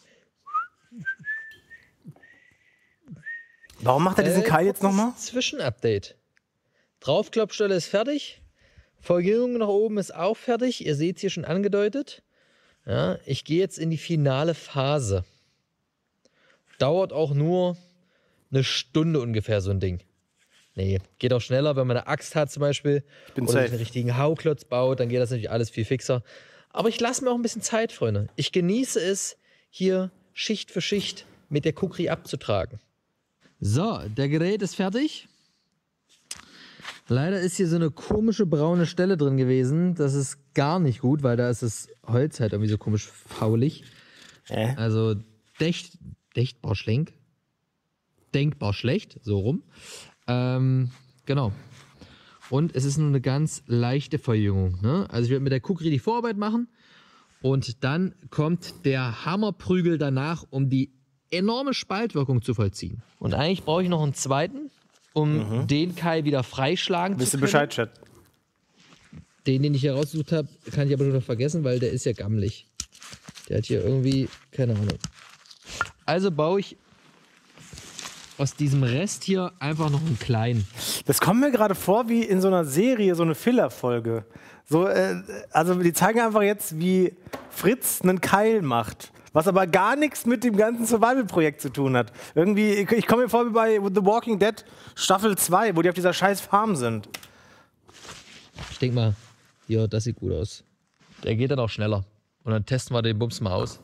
Warum macht er diesen äh, Keil jetzt nochmal? Zwischenupdate. Draufklappstelle ist fertig. Verjüngung nach oben ist auch fertig. Ihr seht es hier schon angedeutet. Ja, ich gehe jetzt in die finale Phase. Dauert auch nur eine Stunde ungefähr so ein Ding. Nee, geht auch schneller, wenn man eine Axt hat zum Beispiel. Ich bin oder safe. sich einen richtigen Hauklotz baut, dann geht das natürlich alles viel fixer. Aber ich lasse mir auch ein bisschen Zeit, Freunde. Ich genieße es, hier Schicht für Schicht mit der Kukri abzutragen. So, der Gerät ist fertig. Leider ist hier so eine komische braune Stelle drin gewesen. Das ist gar nicht gut, weil da ist das Holz halt irgendwie so komisch faulig. Äh? Also dächt, dächtbar schlenk. Denkbar schlecht, so rum. Ähm, genau. Und es ist nur eine ganz leichte Verjüngung. Ne? Also ich werde mit der Kukri die Vorarbeit machen und dann kommt der Hammerprügel danach, um die enorme Spaltwirkung zu vollziehen. Und eigentlich brauche ich noch einen zweiten, um mhm. den Keil wieder freischlagen Wisst zu ihr können. Bescheid, Chat? Den, den ich hier rausgesucht habe, kann ich aber schon vergessen, weil der ist ja gammelig. Der hat hier irgendwie, keine Ahnung. Also baue ich aus diesem Rest hier einfach noch einen kleinen. Das kommt mir gerade vor wie in so einer Serie, so eine Filler-Folge. So, äh, also die zeigen einfach jetzt, wie Fritz einen Keil macht. Was aber gar nichts mit dem ganzen Survival-Projekt zu tun hat. Irgendwie, ich, ich komme mir vor wie bei The Walking Dead Staffel zwei, wo die auf dieser scheiß Farm sind. Ich denke mal, ja, das sieht gut aus. Der geht dann auch schneller. Und dann testen wir den Bums mal aus.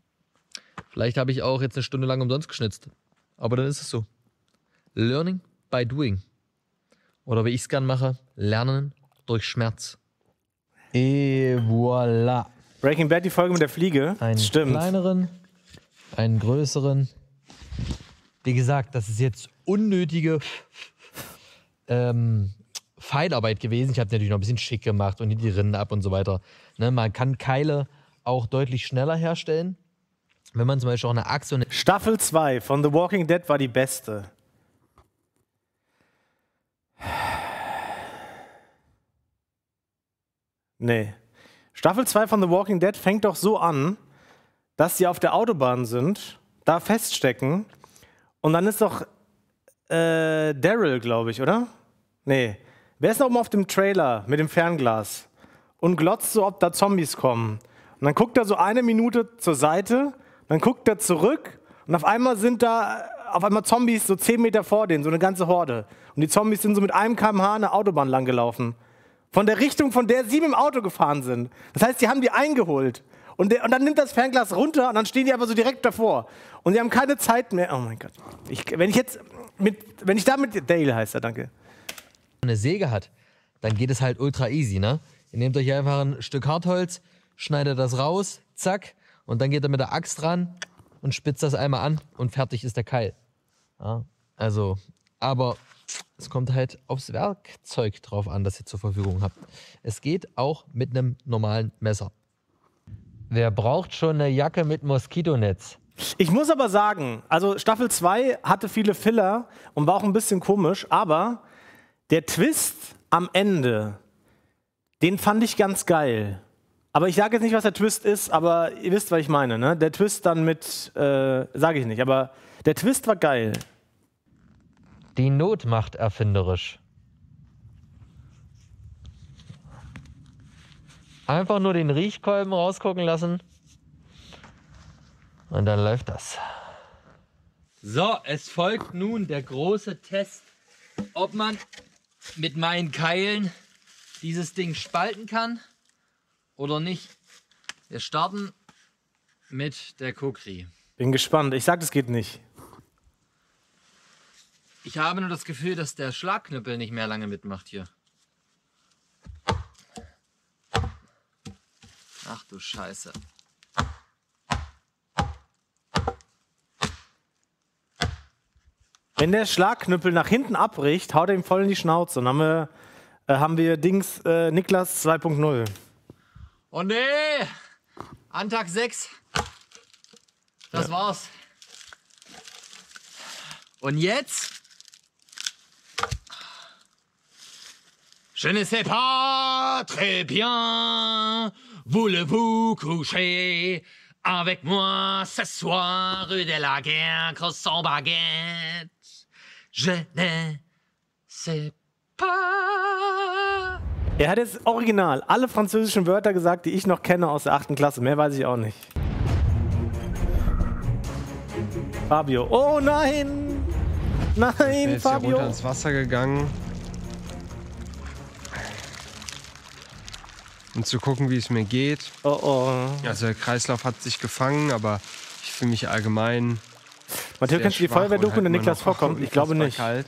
Vielleicht habe ich auch jetzt eine Stunde lang umsonst geschnitzt. Aber dann ist es so. Learning by by doing. Oder wie ich es gern mache, lernen durch Schmerz. Et voilà. Breaking Bad, die Folge mit der Fliege. Einen Stimmt. kleineren, einen größeren. Wie gesagt, das ist jetzt unnötige ähm, Feinarbeit gewesen. Ich habe natürlich noch ein bisschen schick gemacht und die Rinnen ab und so weiter. Ne, man kann Keile auch deutlich schneller herstellen. Wenn man zum Beispiel auch eine Axt und eine Staffel zwei von The Walking Dead war die beste. Nee. Staffel zwei von The Walking Dead fängt doch so an, dass sie auf der Autobahn sind, da feststecken und dann ist doch äh, Daryl, glaube ich, oder? Nee. Wer ist noch oben auf dem Trailer mit dem Fernglas und glotzt so, ob da Zombies kommen? Und dann guckt er so eine Minute zur Seite, dann guckt er zurück und auf einmal sind da auf einmal Zombies so zehn Meter vor denen, so eine ganze Horde. Und die Zombies sind so mit einem Kilometer pro Stunde eine Autobahn lang gelaufen. Von der Richtung, von der sie mit dem Auto gefahren sind. Das heißt, die haben die eingeholt. Und, der, und dann nimmt das Fernglas runter und dann stehen die aber so direkt davor. Und die haben keine Zeit mehr. Oh mein Gott. Ich, wenn ich jetzt mit, wenn ich da mit, Dale heißt er, danke. eine Säge hat, dann geht es halt ultra easy, ne? Ihr nehmt euch einfach ein Stück Hartholz, schneidet das raus, zack, und dann geht er mit der Axt ran und spitzt das einmal an und fertig ist der Keil. Ja, also, aber es kommt halt aufs Werkzeug drauf an, das ihr zur Verfügung habt. Es geht auch mit einem normalen Messer. Wer braucht schon eine Jacke mit Moskitonetz? Ich muss aber sagen, also Staffel zwei hatte viele Filler und war auch ein bisschen komisch, aber der Twist am Ende, den fand ich ganz geil. Aber ich sage jetzt nicht, was der Twist ist, aber ihr wisst, was ich meine, ne? Der Twist dann mit, äh, sage ich nicht, aber der Twist war geil. Die Not macht erfinderisch. Einfach nur den Riechkolben rausgucken lassen und dann läuft das. So, es folgt nun der große Test, ob man mit meinen Keilen dieses Ding spalten kann oder nicht. Wir starten mit der Kukri. Bin gespannt. Ich sag, es geht nicht. Ich habe nur das Gefühl, dass der Schlagknüppel nicht mehr lange mitmacht hier. Ach du Scheiße. Wenn der Schlagknüppel nach hinten abbricht, haut er ihm voll in die Schnauze. Und dann haben wir, äh, haben wir Dings äh, Niklas zwei Punkt null. Oh nee! An Tag sechs. Das ja. war's. Und jetzt? Je ne sais pas très bien. Voulez-vous coucher avec moi ce soir rue de la Guerre, croissant baguette? Je ne sais pas. Er hat jetzt original alle französischen Wörter gesagt, die ich noch kenne aus der achten Klasse. Mehr weiß ich auch nicht. Fabio. Oh nein! Nein, ich bin jetzt Fabio! hier runter ins Wasser gegangen. Um zu gucken, wie es mir geht. Oh oh. Also der Kreislauf hat sich gefangen, aber ich fühle mich allgemein. Matteo, kennst du die Feuerwehrdoku, in der Niklas vorkommt? Ich glaube nicht. Kalt.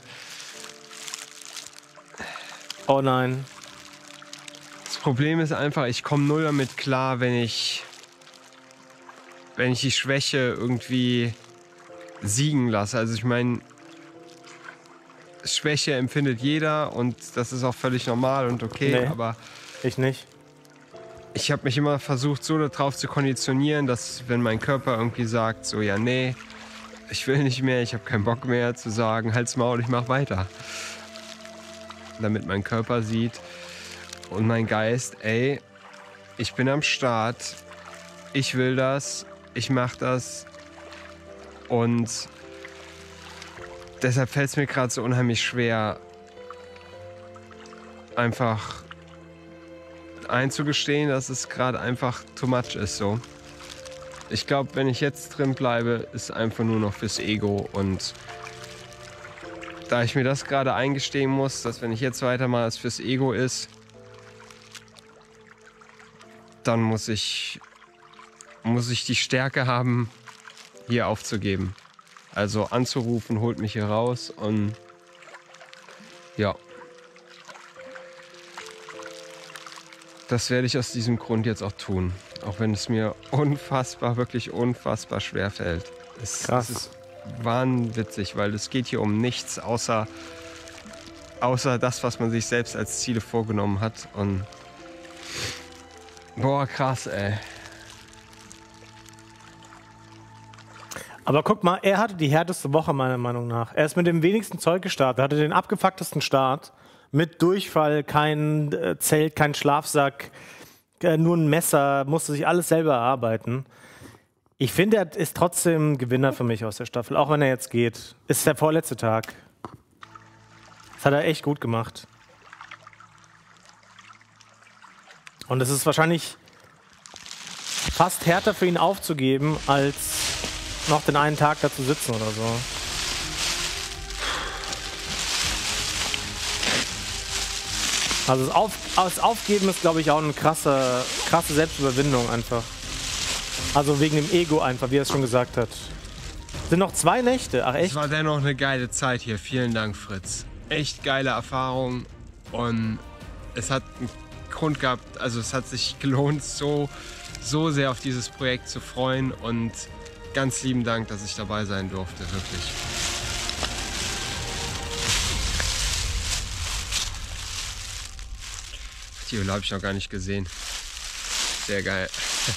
Oh nein. Das Problem ist einfach, ich komme null damit klar, wenn ich, wenn ich die Schwäche irgendwie siegen lasse. Also ich meine, Schwäche empfindet jeder und das ist auch völlig normal und okay, nee, aber ich nicht. Ich habe mich immer versucht, so darauf zu konditionieren, dass wenn mein Körper irgendwie sagt, so ja, nee, ich will nicht mehr, ich habe keinen Bock mehr, zu sagen, halt's Maul, ich mach weiter. Damit mein Körper sieht und mein Geist, ey, ich bin am Start, ich will das, ich mach das und deshalb fällt es mir gerade so unheimlich schwer, einfach einzugestehen, dass es gerade einfach too much ist so. Ich glaube, wenn ich jetzt drin bleibe, ist einfach nur noch fürs Ego und da ich mir das gerade eingestehen muss, dass wenn ich jetzt weitermache, es fürs Ego ist, dann muss ich muss ich die Stärke haben, hier aufzugeben. Also anzurufen, holt mich hier raus und Ja. Das werde ich aus diesem Grund jetzt auch tun. Auch wenn es mir unfassbar, wirklich unfassbar schwer fällt. Es, Krass. es ist wahnwitzig, weil es geht hier um nichts außer, außer das, was man sich selbst als Ziele vorgenommen hat. Und boah, krass, ey. Aber guck mal, er hatte die härteste Woche meiner Meinung nach. Er ist mit dem wenigsten Zeug gestartet, hatte den abgefucktesten Start. Mit Durchfall, kein äh, Zelt, kein Schlafsack, äh, nur ein Messer, musste sich alles selber erarbeiten. Ich finde, er ist trotzdem Gewinner für mich aus der Staffel, auch wenn er jetzt geht. Ist der vorletzte Tag. Das hat er echt gut gemacht. Und es ist wahrscheinlich fast härter für ihn aufzugeben, als noch den einen Tag da zu sitzen oder so. Also das, Auf, das Aufgeben ist, glaube ich, auch eine krasse, krasse Selbstüberwindung einfach. Also wegen dem Ego einfach, wie er es schon gesagt hat. Sind noch zwei Nächte, ach echt? Es war dennoch eine geile Zeit hier. Vielen Dank, Fritz. Echt geile Erfahrung. Und es hat einen Grund gehabt, also es hat sich gelohnt, so, so sehr auf dieses Projekt zu freuen. Und ganz lieben Dank, dass ich dabei sein durfte, wirklich. Die Höhle habe ich noch gar nicht gesehen. Sehr geil.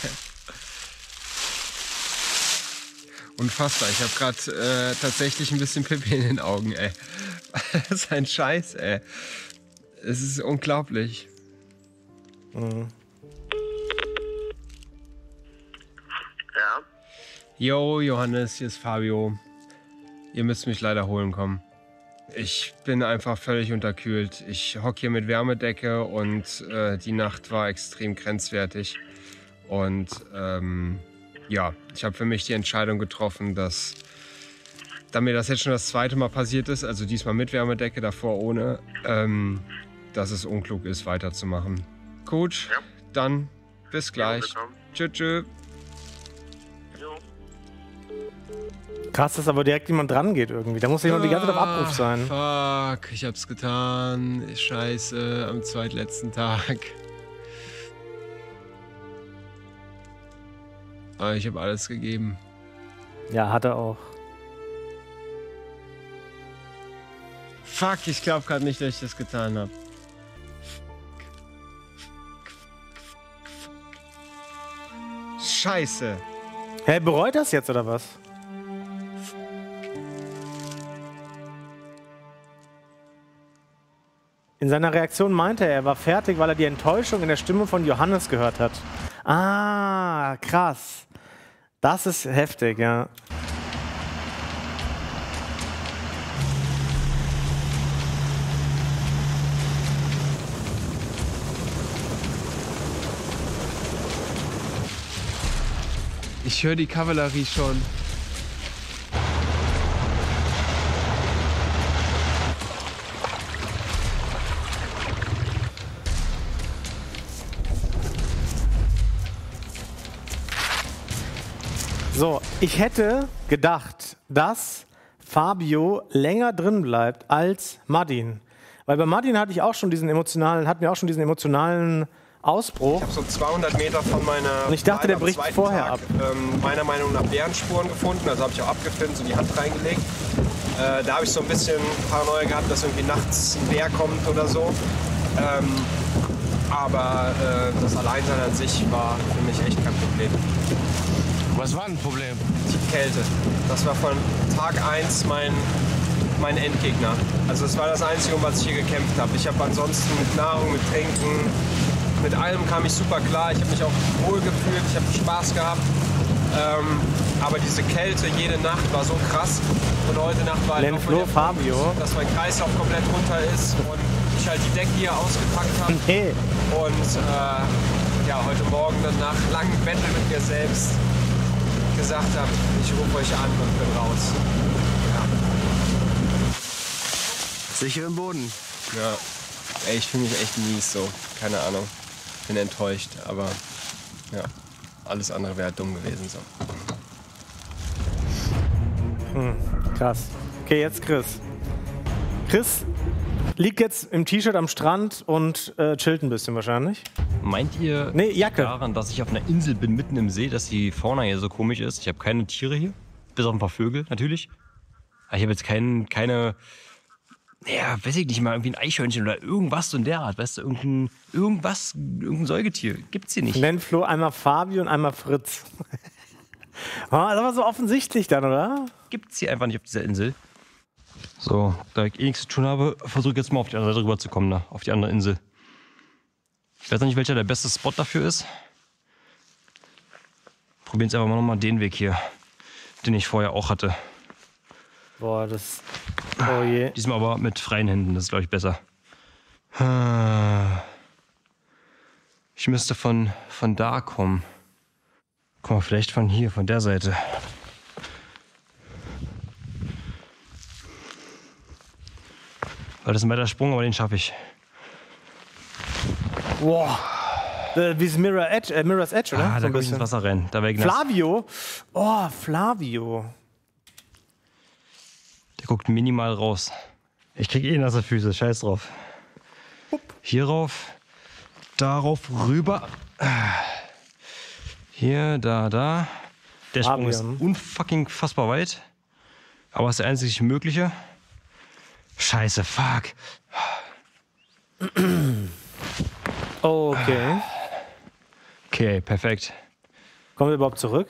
Unfassbar. Ich habe gerade äh, tatsächlich ein bisschen Pipi in den Augen, ey. Das ist ein Scheiß, ey. Es ist unglaublich. Mhm. Ja? Yo, Johannes, hier ist Fabio. Ihr müsst mich leider holen kommen. Ich bin einfach völlig unterkühlt. Ich hocke hier mit Wärmedecke und äh, die Nacht war extrem grenzwertig. Und ähm, ja, ich habe für mich die Entscheidung getroffen, dass, da mir das jetzt schon das zweite Mal passiert ist, also diesmal mit Wärmedecke, davor ohne, ähm, dass es unklug ist, weiterzumachen. Gut, ja. Dann bis gleich. Tschö, tschö. Krass, dass aber direkt jemand dran geht irgendwie. Da muss jemand die ganze Zeit auf Abruf sein. Fuck, ich hab's getan. Scheiße, am zweitletzten Tag. Aber ich habe alles gegeben. Ja, hat er auch. Fuck, ich glaube gerade nicht, dass ich das getan habe. Scheiße. Hä, bereut das jetzt oder was? In seiner Reaktion meinte er, er war fertig, weil er die Enttäuschung in der Stimme von Johannes gehört hat. Ah, krass. Das ist heftig, ja. Ich höre die Kavallerie schon. So, ich hätte gedacht, dass Fabio länger drin bleibt als Martin. Weil bei Martin hatte ich auch schon diesen emotionalen, hatten wir auch schon diesen emotionalen Ausbruch. Ich habe so zweihundert Meter von meiner Und ich dachte, der bricht vorher Tag, ab. Ähm, meiner Meinung nach Bärenspuren gefunden, also habe ich auch abgefilmt, so die Hand reingelegt. Äh, da habe ich so ein bisschen Paranoia gehabt, dass irgendwie nachts ein Bär kommt oder so. Ähm, aber äh, das Alleinsein an sich war für mich echt kein Problem. Was war ein Problem? Die Kälte. Das war von Tag eins mein, mein Endgegner. Also es war das Einzige, um was ich hier gekämpft habe. Ich habe ansonsten mit Nahrung, mit Trinken, mit allem kam ich super klar. Ich habe mich auch wohl gefühlt, ich habe Spaß gehabt. Ähm, aber diese Kälte jede Nacht war so krass. Und heute Nacht war halt noch Flo, Fabio. dass mein Kreislauf komplett runter ist und ich halt die Decke hier ausgepackt habe. Nee. Und äh, ja, heute Morgen dann nach langem Betteln mit mir selbst gesagt habe, ich rufe euch an und bin raus. Ja. Sicher im Boden. Ja, ey, ich fühle mich echt mies so. Keine Ahnung. Bin enttäuscht, aber ja, alles andere wäre dumm gewesen so. Hm, krass. Okay, jetzt Chris. Chris liegt jetzt im T-Shirt am Strand und äh, chillt ein bisschen wahrscheinlich. Meint ihr nee, Jacke. daran, dass ich auf einer Insel bin, mitten im See, dass die Fauna hier so komisch ist? Ich habe keine Tiere hier, bis auf ein paar Vögel natürlich. Aber ich habe jetzt kein, keine, ja, weiß ich nicht mal, irgendwie ein Eichhörnchen oder irgendwas so in der Art, weißt du, irgendein, irgendwas, irgendein Säugetier. Gibt's hier nicht. Nenn Flo einmal Fabio und einmal Fritz. Oh, das war so offensichtlich dann, oder? Gibt's hier einfach nicht auf dieser Insel. So, da ich eh nichts zu tun habe, versuche ich jetzt mal auf die andere Seite rüber zu kommen, da, auf die andere Insel. Ich weiß noch nicht, welcher der beste Spot dafür ist. Probieren jetzt einfach mal nochmal den Weg hier, den ich vorher auch hatte. Boah, das... Oh je. Diesmal aber mit freien Händen, das ist, glaube ich, besser. Ich müsste von, von da kommen. Guck mal, vielleicht von hier, von der Seite. Weil das ist ein weiter Sprung, aber den schaffe ich. Wow. Äh, wie ist Mirror Edge, äh, Mirror's Edge, oder? Ah, so da ein kann ich ins Wasser rennen. Da wäre ich nass. Flavio? Oh, Flavio. Der guckt minimal raus. Ich krieg eh nasse Füße, scheiß drauf. Hier rauf, darauf, rüber. Hier, da, da. Der Sprung ist unfucking fassbar weit. Aber es ist der einzig mögliche. Scheiße, fuck. Okay. Okay, perfekt. Kommen wir überhaupt zurück?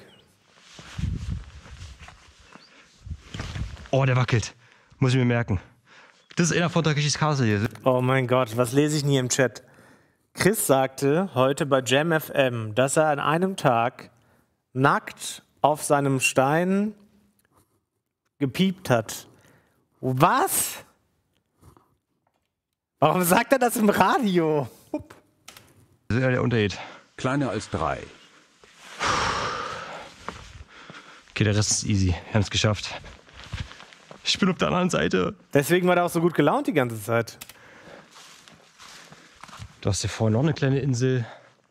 Oh, der wackelt. Muss ich mir merken. Das ist einer von Takeshis Castle hier. Oh mein Gott, was lese ich denn hier im Chat? Chris sagte heute bei Jam F M, dass er an einem Tag nackt auf seinem Stein gepiept hat. Was? Warum sagt er das im Radio? Das ist ja der Unterschied. Kleiner als drei. Okay, der Rest ist easy. Wir haben es geschafft. Ich bin auf der anderen Seite. Deswegen war der auch so gut gelaunt die ganze Zeit. Du hast hier vorne noch eine kleine Insel.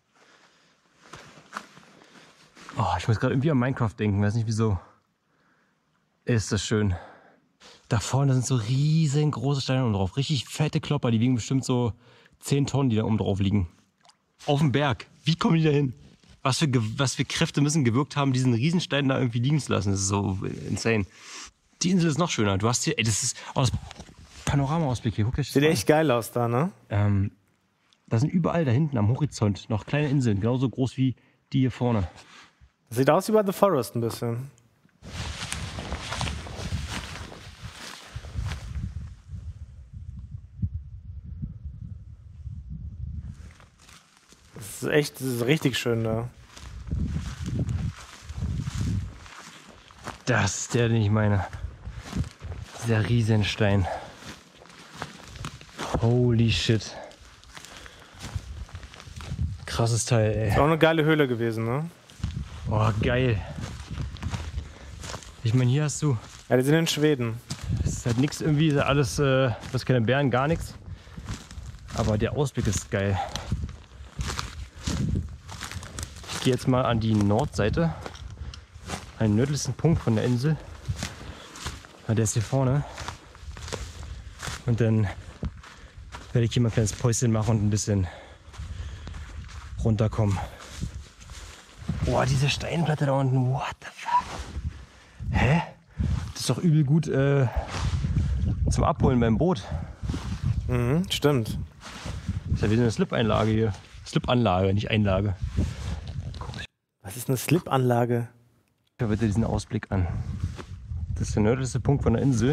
Oh, ich muss gerade irgendwie an Minecraft denken. Weiß nicht wieso. Ist das schön. Da vorne sind so riesengroße Steine oben drauf. Richtig fette Klopper. Die wiegen bestimmt so zehn Tonnen, die da oben drauf liegen. Auf dem Berg. Wie kommen die da hin? Was für, was für Kräfte müssen gewirkt haben, diesen Riesenstein da irgendwie liegen zu lassen. Das ist so insane. Die Insel ist noch schöner. Du hast hier, ey, das ist aus Panorama-Ausblick hier. Guck dir das Sieht an. echt geil aus da, ne? Ähm, da sind überall da hinten am Horizont noch kleine Inseln, genauso groß wie die hier vorne. Sieht aus wie bei The Forest ein bisschen. Das ist echt, das ist richtig schön da. Das ist der, den ich meine. Dieser Riesenstein. Holy shit. Krasses Teil, ey. Ist auch eine geile Höhle gewesen, ne? Oh, geil. Ich meine, hier hast du... Ja, die sind in Schweden. Es ist halt nichts irgendwie, ist alles, äh, du hast keine Bären, gar nichts. Aber der Ausblick ist geil. Ich gehe jetzt mal an die Nordseite. An den nördlichsten Punkt von der Insel. Der ist hier vorne. Und dann werde ich hier mal ein kleines Päuschen machen und ein bisschen runterkommen. Boah, diese Steinplatte da unten. What the fuck? Hä? Das ist doch übel gut äh, zum Abholen beim Boot. Mhm, stimmt. Das ist ja wie so eine Slip-Einlage hier. Slip-Anlage, nicht Einlage. Was ist eine Slip-Anlage? Schau bitte diesen Ausblick an. Das ist der nördlichste Punkt von der Insel.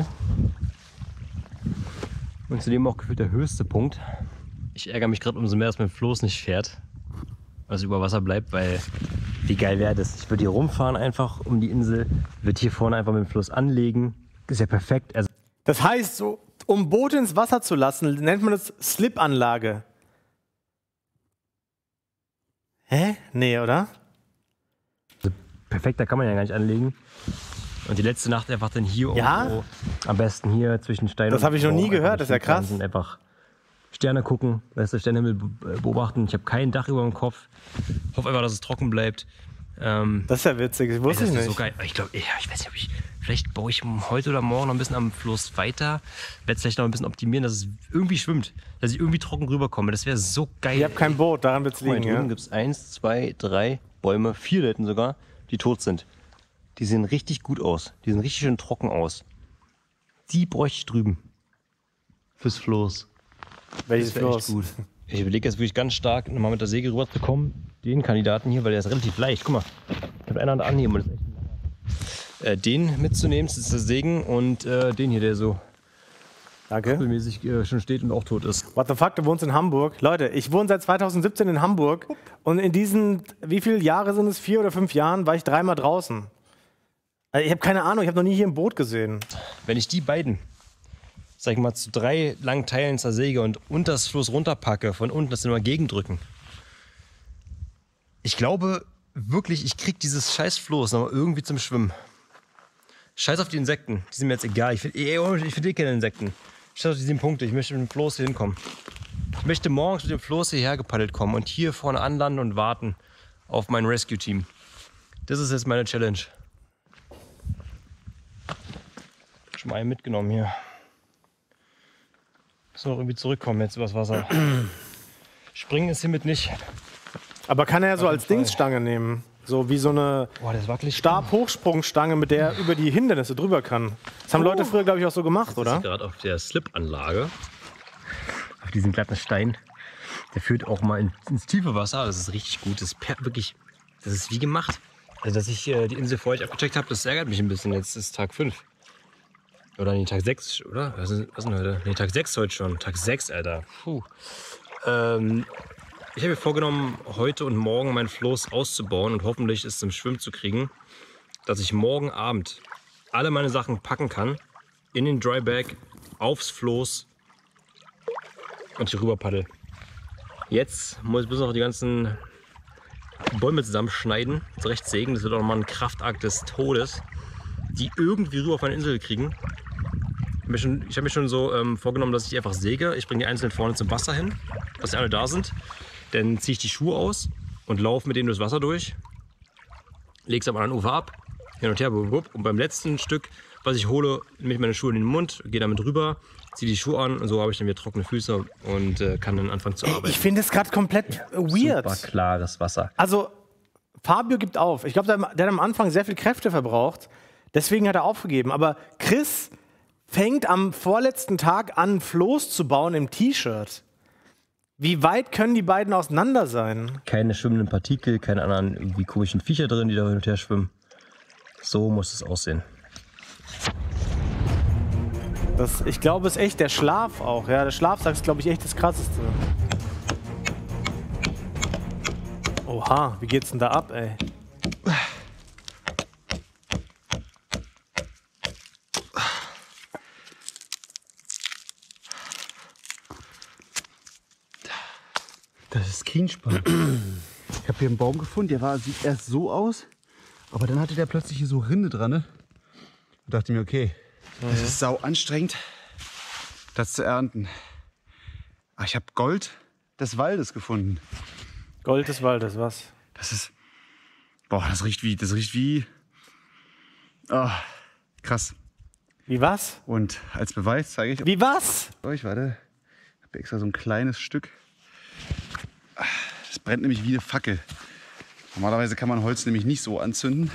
Und zudem auch gefühlt der höchste Punkt. Ich ärgere mich gerade umso mehr, dass mein Floß nicht fährt. Also über Wasser bleibt, weil wie geil wäre das? Ich würde hier rumfahren einfach um die Insel, würde hier vorne einfach mit dem Floß anlegen. Ist ja perfekt. Also das heißt, so, um Boote ins Wasser zu lassen, nennt man das Slip-Anlage. Hä? Nee, oder? Perfekt, da kann man ja gar nicht anlegen. Und die letzte Nacht einfach dann hier ja? irgendwo, am besten hier zwischen Steinen. Das habe ich noch nie gehört, das ist ja krass. Und einfach Sterne gucken, weißt du, Sternenhimmel beobachten. Ich habe kein Dach über dem Kopf. Hoffe einfach, dass es trocken bleibt. Ähm, das ist ja witzig, das wusste ey, das ich ist nicht. So geil. Ich glaube, ich weiß nicht, ob ich Vielleicht baue ich heute oder morgen noch ein bisschen am Floß weiter. Werde es vielleicht noch ein bisschen optimieren, dass es irgendwie schwimmt. Dass ich irgendwie trocken rüberkomme. Das wäre so geil. Ich habe kein Boot, daran wird es liegen. Hier drüben Ja? gibt es eins, zwei, drei Bäume, vier Letten sogar, die tot sind. Die sehen richtig gut aus. Die sehen richtig schön trocken aus. Die bräuchte ich drüben. Fürs Floß. Welches Das wär echt Floß? gut. Ich überlege jetzt wirklich ganz stark, nochmal mit der Säge rüberzukommen. Den Kandidaten hier, weil der ist relativ leicht. Guck mal, ich habe einer Hand annehmen und das ist echt Äh, den mitzunehmen, das ist der Segen, und äh, den hier, der so Danke. mäßig äh, schon steht und auch tot ist. What the fuck, du wohnst in Hamburg. Leute, ich wohne seit zweitausendsiebzehn in Hamburg und in diesen, wie viele Jahre sind es, vier oder fünf Jahren, war ich dreimal draußen. Also ich habe keine Ahnung, ich habe noch nie hier ein Boot gesehen. Wenn ich die beiden, sag ich mal, zu drei langen Teilen zersäge und unter das Floß runterpacke, von unten das immer gegendrücken. Ich glaube wirklich, ich krieg dieses scheiß Floß noch mal irgendwie zum Schwimmen. Scheiß auf die Insekten, die sind mir jetzt egal. Ich finde ich find eh keine Insekten. Scheiß auf die sieben Punkte, ich möchte mit dem Floß hier hinkommen. Ich möchte morgens mit dem Floß hierher gepaddelt kommen und hier vorne anlanden und warten auf mein Rescue-Team. Das ist jetzt meine Challenge. Schon mal einen mitgenommen hier. Muss noch irgendwie zurückkommen jetzt übers Wasser. Springen ist hiermit nicht. Aber kann er ja so Auf als jeden Fall. Dingsstange nehmen. So wie so eine Boah, das wackelig. Stabhochsprungstange, mit der er über die Hindernisse drüber kann. Das haben Leute früher, glaube ich, auch so gemacht, oder? Gerade auf der Slip-Anlage. Auf diesen glatten Stein. Der führt auch mal in, ins tiefe Wasser. Das ist richtig gut. Das ist per, wirklich, das ist wie gemacht. Also, dass ich äh, die Insel vor euch abgecheckt habe, das ärgert mich ein bisschen. Jetzt ist Tag fünf. Oder nee, Tag sechs, oder? Was ist, was ist denn heute? Nee, Tag sechs heute schon. Tag sechs, Alter. Puh. Ähm, ich habe mir vorgenommen, heute und morgen mein Floß auszubauen und hoffentlich es zum Schwimmen zu kriegen, dass ich morgen Abend alle meine Sachen packen kann, in den Drybag, aufs Floß und hier rüber paddel. Jetzt muss ich bis noch die ganzen Bäume zusammenschneiden, zurechtsägen. Das wird auch nochmal ein Kraftakt des Todes, die irgendwie rüber auf meine Insel kriegen. Ich habe mir schon, ich hab mir schon so ähm, vorgenommen, dass ich einfach säge. Ich bringe die einzeln vorne zum Wasser hin, dass sie alle da sind. Dann ziehe ich die Schuhe aus und laufe mit denen durchs Wasser durch. Lege es am anderen Ufer ab, hin und her. Und beim letzten Stück, was ich hole, nehme ich meine Schuhe in den Mund, gehe damit rüber, ziehe die Schuhe an und so habe ich dann wieder trockene Füße und äh, kann dann anfangen zu arbeiten. Ich finde es gerade komplett weird. Super klares Wasser. Also, Fabio gibt auf. Ich glaube, der, der hat am Anfang sehr viel Kräfte verbraucht. Deswegen hat er aufgegeben. Aber Chris fängt am vorletzten Tag an, ein Floß zu bauen im T-Shirt. Wie weit können die beiden auseinander sein? Keine schwimmenden Partikel, keine anderen irgendwie komischen Viecher drin, die da hin und her schwimmen. So muss es aussehen. Das, ich glaube, es ist echt der Schlaf auch. Ja, der Schlafsack ist, glaube ich, echt das Krasseste. Oha, wie geht's denn da ab, ey? Das ist Kienspan. Ich habe hier einen Baum gefunden, der war, sieht erst so aus, aber dann hatte der plötzlich hier so Rinde dran. Ne? Und dachte mir, okay, mhm. das ist sau anstrengend, das zu ernten. Aber ich habe Gold des Waldes gefunden. Gold des Waldes, was? Das ist, boah, das riecht wie, das riecht wie, oh, krass. Wie was? Und als Beweis zeige ich Wie was? euch, warte, ich habe extra so ein kleines Stück. Das brennt nämlich wie eine Fackel. Normalerweise kann man Holz nämlich nicht so anzünden.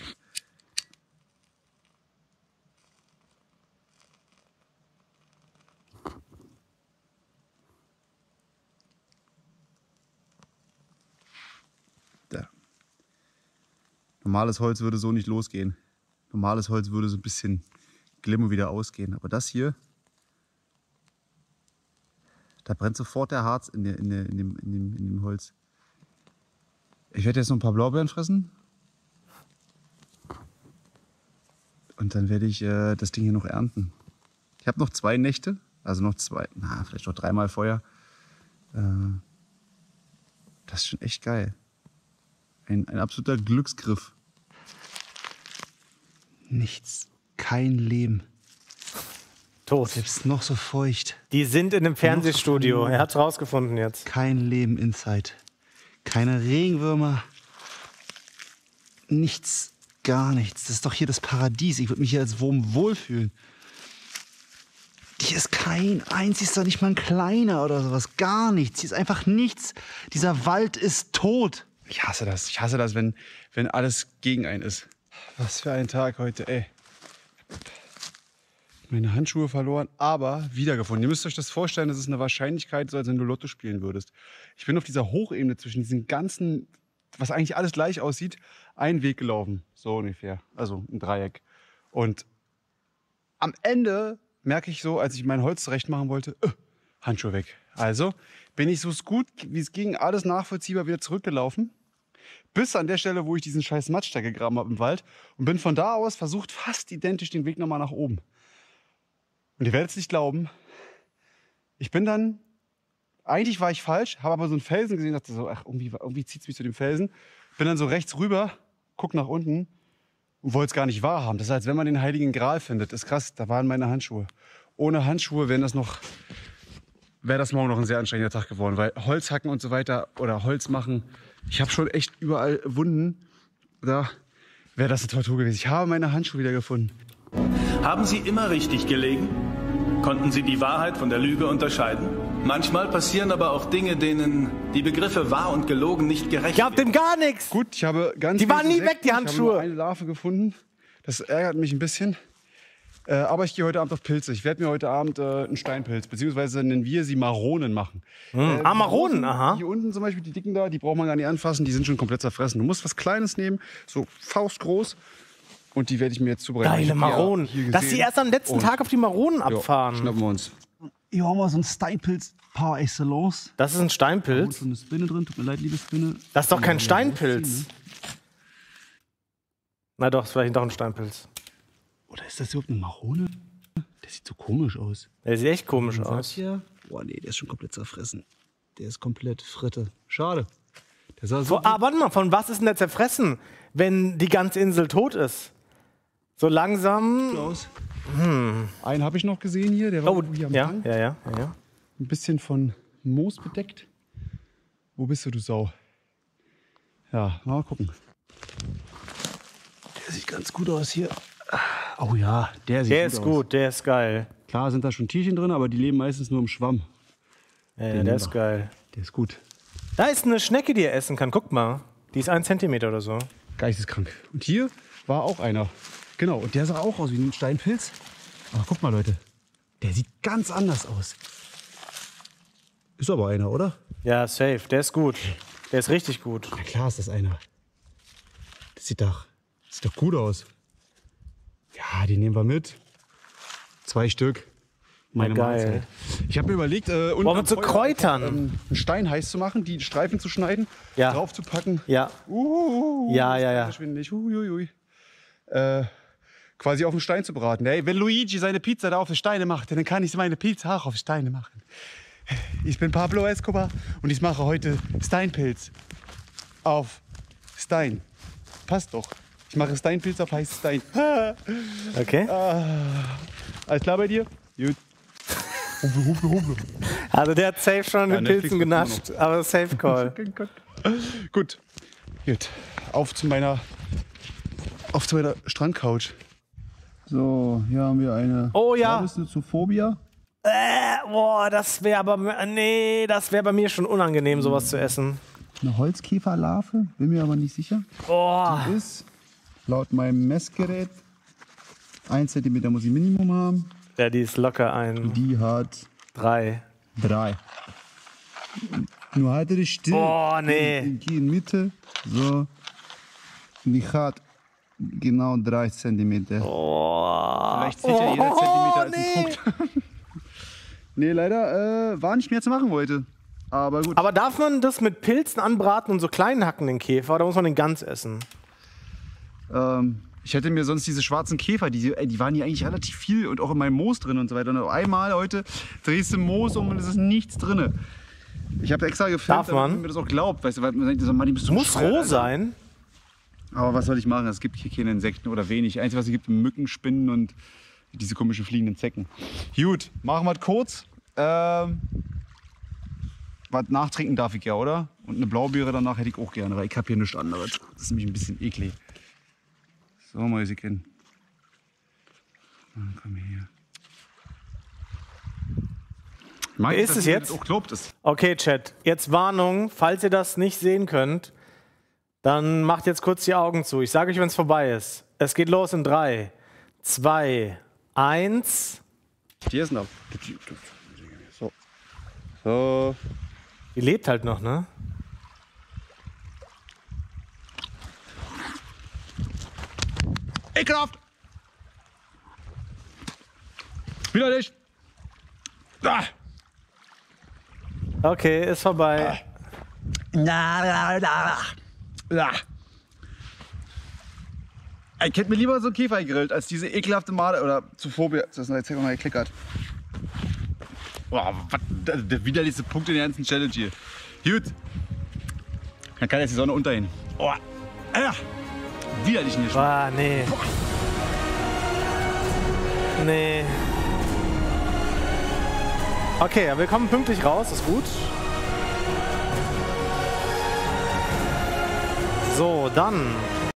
Da. Normales Holz würde so nicht losgehen. Normales Holz würde so ein bisschen glimmen und wieder ausgehen. Aber das hier, da brennt sofort der Harz in, der, in, der, in, dem, in, dem, in dem Holz. Ich werde jetzt noch ein paar Blaubeeren fressen. Und dann werde ich äh, das Ding hier noch ernten. Ich habe noch zwei Nächte, also noch zwei, na, vielleicht noch dreimal Feuer. Äh, das ist schon echt geil. Ein, ein absoluter Glücksgriff. Nichts, kein Leben. Tot. Selbst noch so feucht. Die sind in einem Fernsehstudio. Er hat's rausgefunden jetzt. Kein Leben inside. Keine Regenwürmer. Nichts. gar nichts. Das ist doch hier das Paradies. Ich würde mich hier als Wurm wohlfühlen. Hier ist kein einziger, nicht mal ein kleiner oder sowas. Gar nichts. Hier ist einfach nichts. Dieser Wald ist tot. Ich hasse das. Ich hasse das, wenn, wenn alles gegen einen ist. Was für ein Tag heute, ey. Meine Handschuhe verloren, aber wiedergefunden. Ihr müsst euch das vorstellen, das ist eine Wahrscheinlichkeit, so als wenn du Lotto spielen würdest. Ich bin auf dieser Hochebene zwischen diesen ganzen, was eigentlich alles gleich aussieht, einen Weg gelaufen. So ungefähr. Also ein Dreieck. Und am Ende merke ich so, als ich mein Holz zurecht machen wollte, öh, Handschuhe weg. Also bin ich so gut, wie es ging, alles nachvollziehbar wieder zurückgelaufen. Bis an der Stelle, wo ich diesen scheiß Matsch da gegraben habe im Wald. Und bin von da aus versucht, fast identisch den Weg nochmal nach oben. Und ihr werdet es nicht glauben, ich bin dann, eigentlich war ich falsch, habe aber so einen Felsen gesehen, dachte so, ach, irgendwie, irgendwie zieht es mich zu dem Felsen. Bin dann so rechts rüber, guck nach unten und wollte es gar nicht wahrhaben. Das ist, als wenn man den Heiligen Gral findet. Das ist krass, da waren meine Handschuhe. Ohne Handschuhe wären das noch, wäre das morgen noch ein sehr anstrengender Tag geworden, weil Holz hacken und so weiter oder Holz machen, ich habe schon echt überall Wunden. Da wäre das eine Tortur gewesen. Ich habe meine Handschuhe wieder gefunden. Haben Sie immer richtig gelegen? Konnten Sie die Wahrheit von der Lüge unterscheiden? Manchmal passieren aber auch Dinge, denen die Begriffe wahr und gelogen nicht gerecht Ich hab dem gar nichts. Gut, ich habe ganz Die waren nie Insekten. weg, die Ich habe Handschuhe. nur eine Larve gefunden. Das ärgert mich ein bisschen. Äh, aber ich gehe heute Abend auf Pilze. Ich werde mir heute Abend äh, einen Steinpilz, beziehungsweise nennen wir sie Maronen machen. Hm. Äh, Ah, Maronen, die, aha. Hier unten zum Beispiel, die dicken da, die braucht man gar nicht anfassen, die sind schon komplett zerfressen. Du musst was Kleines nehmen, so faustgroß. Und die werde ich mir jetzt zubereiten. Ich Geile hab die ja Maronen. hier Dass sie gesehen. erst am letzten Und- Tag auf die Maronen abfahren. Ja, schnappen wir uns. Hier haben wir so einen Steinpilz par excellence. Das ist ein Steinpilz. So eine Spinne drin. Tut mir leid, liebe Spinne. Das ist doch kein Ja, Steinpilz. Na doch, ist vielleicht doch ein Steinpilz. Oder ist das überhaupt eine Marone? Der sieht so komisch aus. Der sieht echt komisch Man sagt aus. hier, boah, nee, der ist schon komplett zerfressen. Der ist komplett Fritte. Schade. Der sah so Wo, ah, warte mal, von was ist denn der zerfressen, wenn die ganze Insel tot ist? So langsam. aus. Hm. Einen habe ich noch gesehen hier, der war Oh, hier am ja, Hang. ja, ja, ja, ja. Ein bisschen von Moos bedeckt. Wo bist du, du Sau? Ja, mal gucken. Der sieht ganz gut aus hier. Oh ja, der sieht Der gut ist aus. gut, der ist geil. Klar sind da schon Tierchen drin, aber die leben meistens nur im Schwamm. Ja, ja, Den der nehmen ist wir. geil. Der ist gut. Da ist eine Schnecke, die er essen kann. Guck mal. Die ist ein Zentimeter oder so. Geisteskrank. Und hier war auch einer. Genau, und der sah auch aus wie ein Steinpilz. Aber guck mal, Leute. Der sieht ganz anders aus. Ist aber einer, oder? Ja, safe. Der ist gut. Der ist richtig gut. Na klar ist das einer. Das sieht doch, das sieht doch gut aus. Ja, die nehmen wir mit. Zwei Stück. Meine Ja, geil. Mahlzeit. Ich habe mir überlegt, äh, unten Wollen wir am zu Feuer Kräutern? einfach, ähm, einen Stein heiß zu machen, die Streifen zu schneiden, Ja. drauf zu packen. Ja. Uh, Ja, ja, das ja. ist schwindelig. Uiuiui. Äh, quasi auf den Stein zu braten. Hey, wenn Luigi seine Pizza da auf die Steine macht, dann kann ich meine Pizza auch auf Steine machen. Ich bin Pablo Escobar und ich mache heute Steinpilz auf Stein. Passt doch. Ich mache Steinpilz auf heißen Stein. Okay. Ah, alles klar bei dir? Gut. Humble, humble, humble. Also der hat safe schon Ja, den Netflix Pilzen macht genascht. Aber safe Call. Gut. Gut. Auf zu meiner, auf zu meiner Strandcouch. So, hier haben wir eine. Oh ja. Labyrinthophobia. Äh, boah, das wäre aber. Nee, das wäre bei mir schon unangenehm, sowas zu essen. Eine Holzkäferlarve, bin mir aber nicht sicher. Boah. Die ist laut meinem Messgerät ein Zentimeter muss sie Minimum haben. Ja, die ist locker ein. Die hat Drei. drei. Nur halte dich still. Boah, nee. Geh in Mitte. So. Die hat genau drei Zentimeter. Oh. Vielleicht sieht ja jeder Zentimeter als nee. ein Punkt. Nee, leider äh, war nicht mehr zu machen heute. Aber gut. Aber darf man das mit Pilzen anbraten und so klein hacken, den Käfer, oder muss man den ganz essen? Ähm, ich hätte mir sonst diese schwarzen Käfer, die, ey, die waren hier eigentlich relativ viel und auch in meinem Moos drin und so weiter. Und auf einmal heute drehst du Moos um und es ist nichts drin. Ich habe extra gefilmt, Darf man? damit mir das auch glaubt. Weißt du, weil man denkt, so, Mann, die bist du Muss bescheuert, roh Alter. sein. Aber was soll ich machen? Es gibt hier keine Insekten oder wenig. Einzige, was es gibt, sind Mücken, Spinnen und diese komischen fliegenden Zecken. Gut, machen wir es kurz. Ähm, was nachtrinken darf ich ja, oder? Und eine Blaubeere danach hätte ich auch gerne, weil ich habe hier nichts anderes. Das ist nämlich ein bisschen eklig. So, Mäuschen. Komm her. Wie ist es jetzt? Auch glaubt es. Okay, Chat. Jetzt Warnung, falls ihr das nicht sehen könnt, dann macht jetzt kurz die Augen zu. Ich sage euch, wenn es vorbei ist. Es geht los in drei, zwei, eins. Hier ist noch. So. So. Die lebt halt noch, ne? Ekelhaft! Widerlich! Ah. Okay, ist vorbei. Na, na, na, na. Ich hätte mir lieber so einen Käfer gegrillt, als diese ekelhafte Made oder Zophobia. Das ist jetzt hier mal geklickert. Boah, was, der widerlichste Punkt in der ganzen Challenge hier. Gut. Dann kann jetzt die Sonne untergehen. Oh, ah, widerlich nicht. Ah, nee. Nee. Okay, wir kommen pünktlich raus, ist gut. So, dann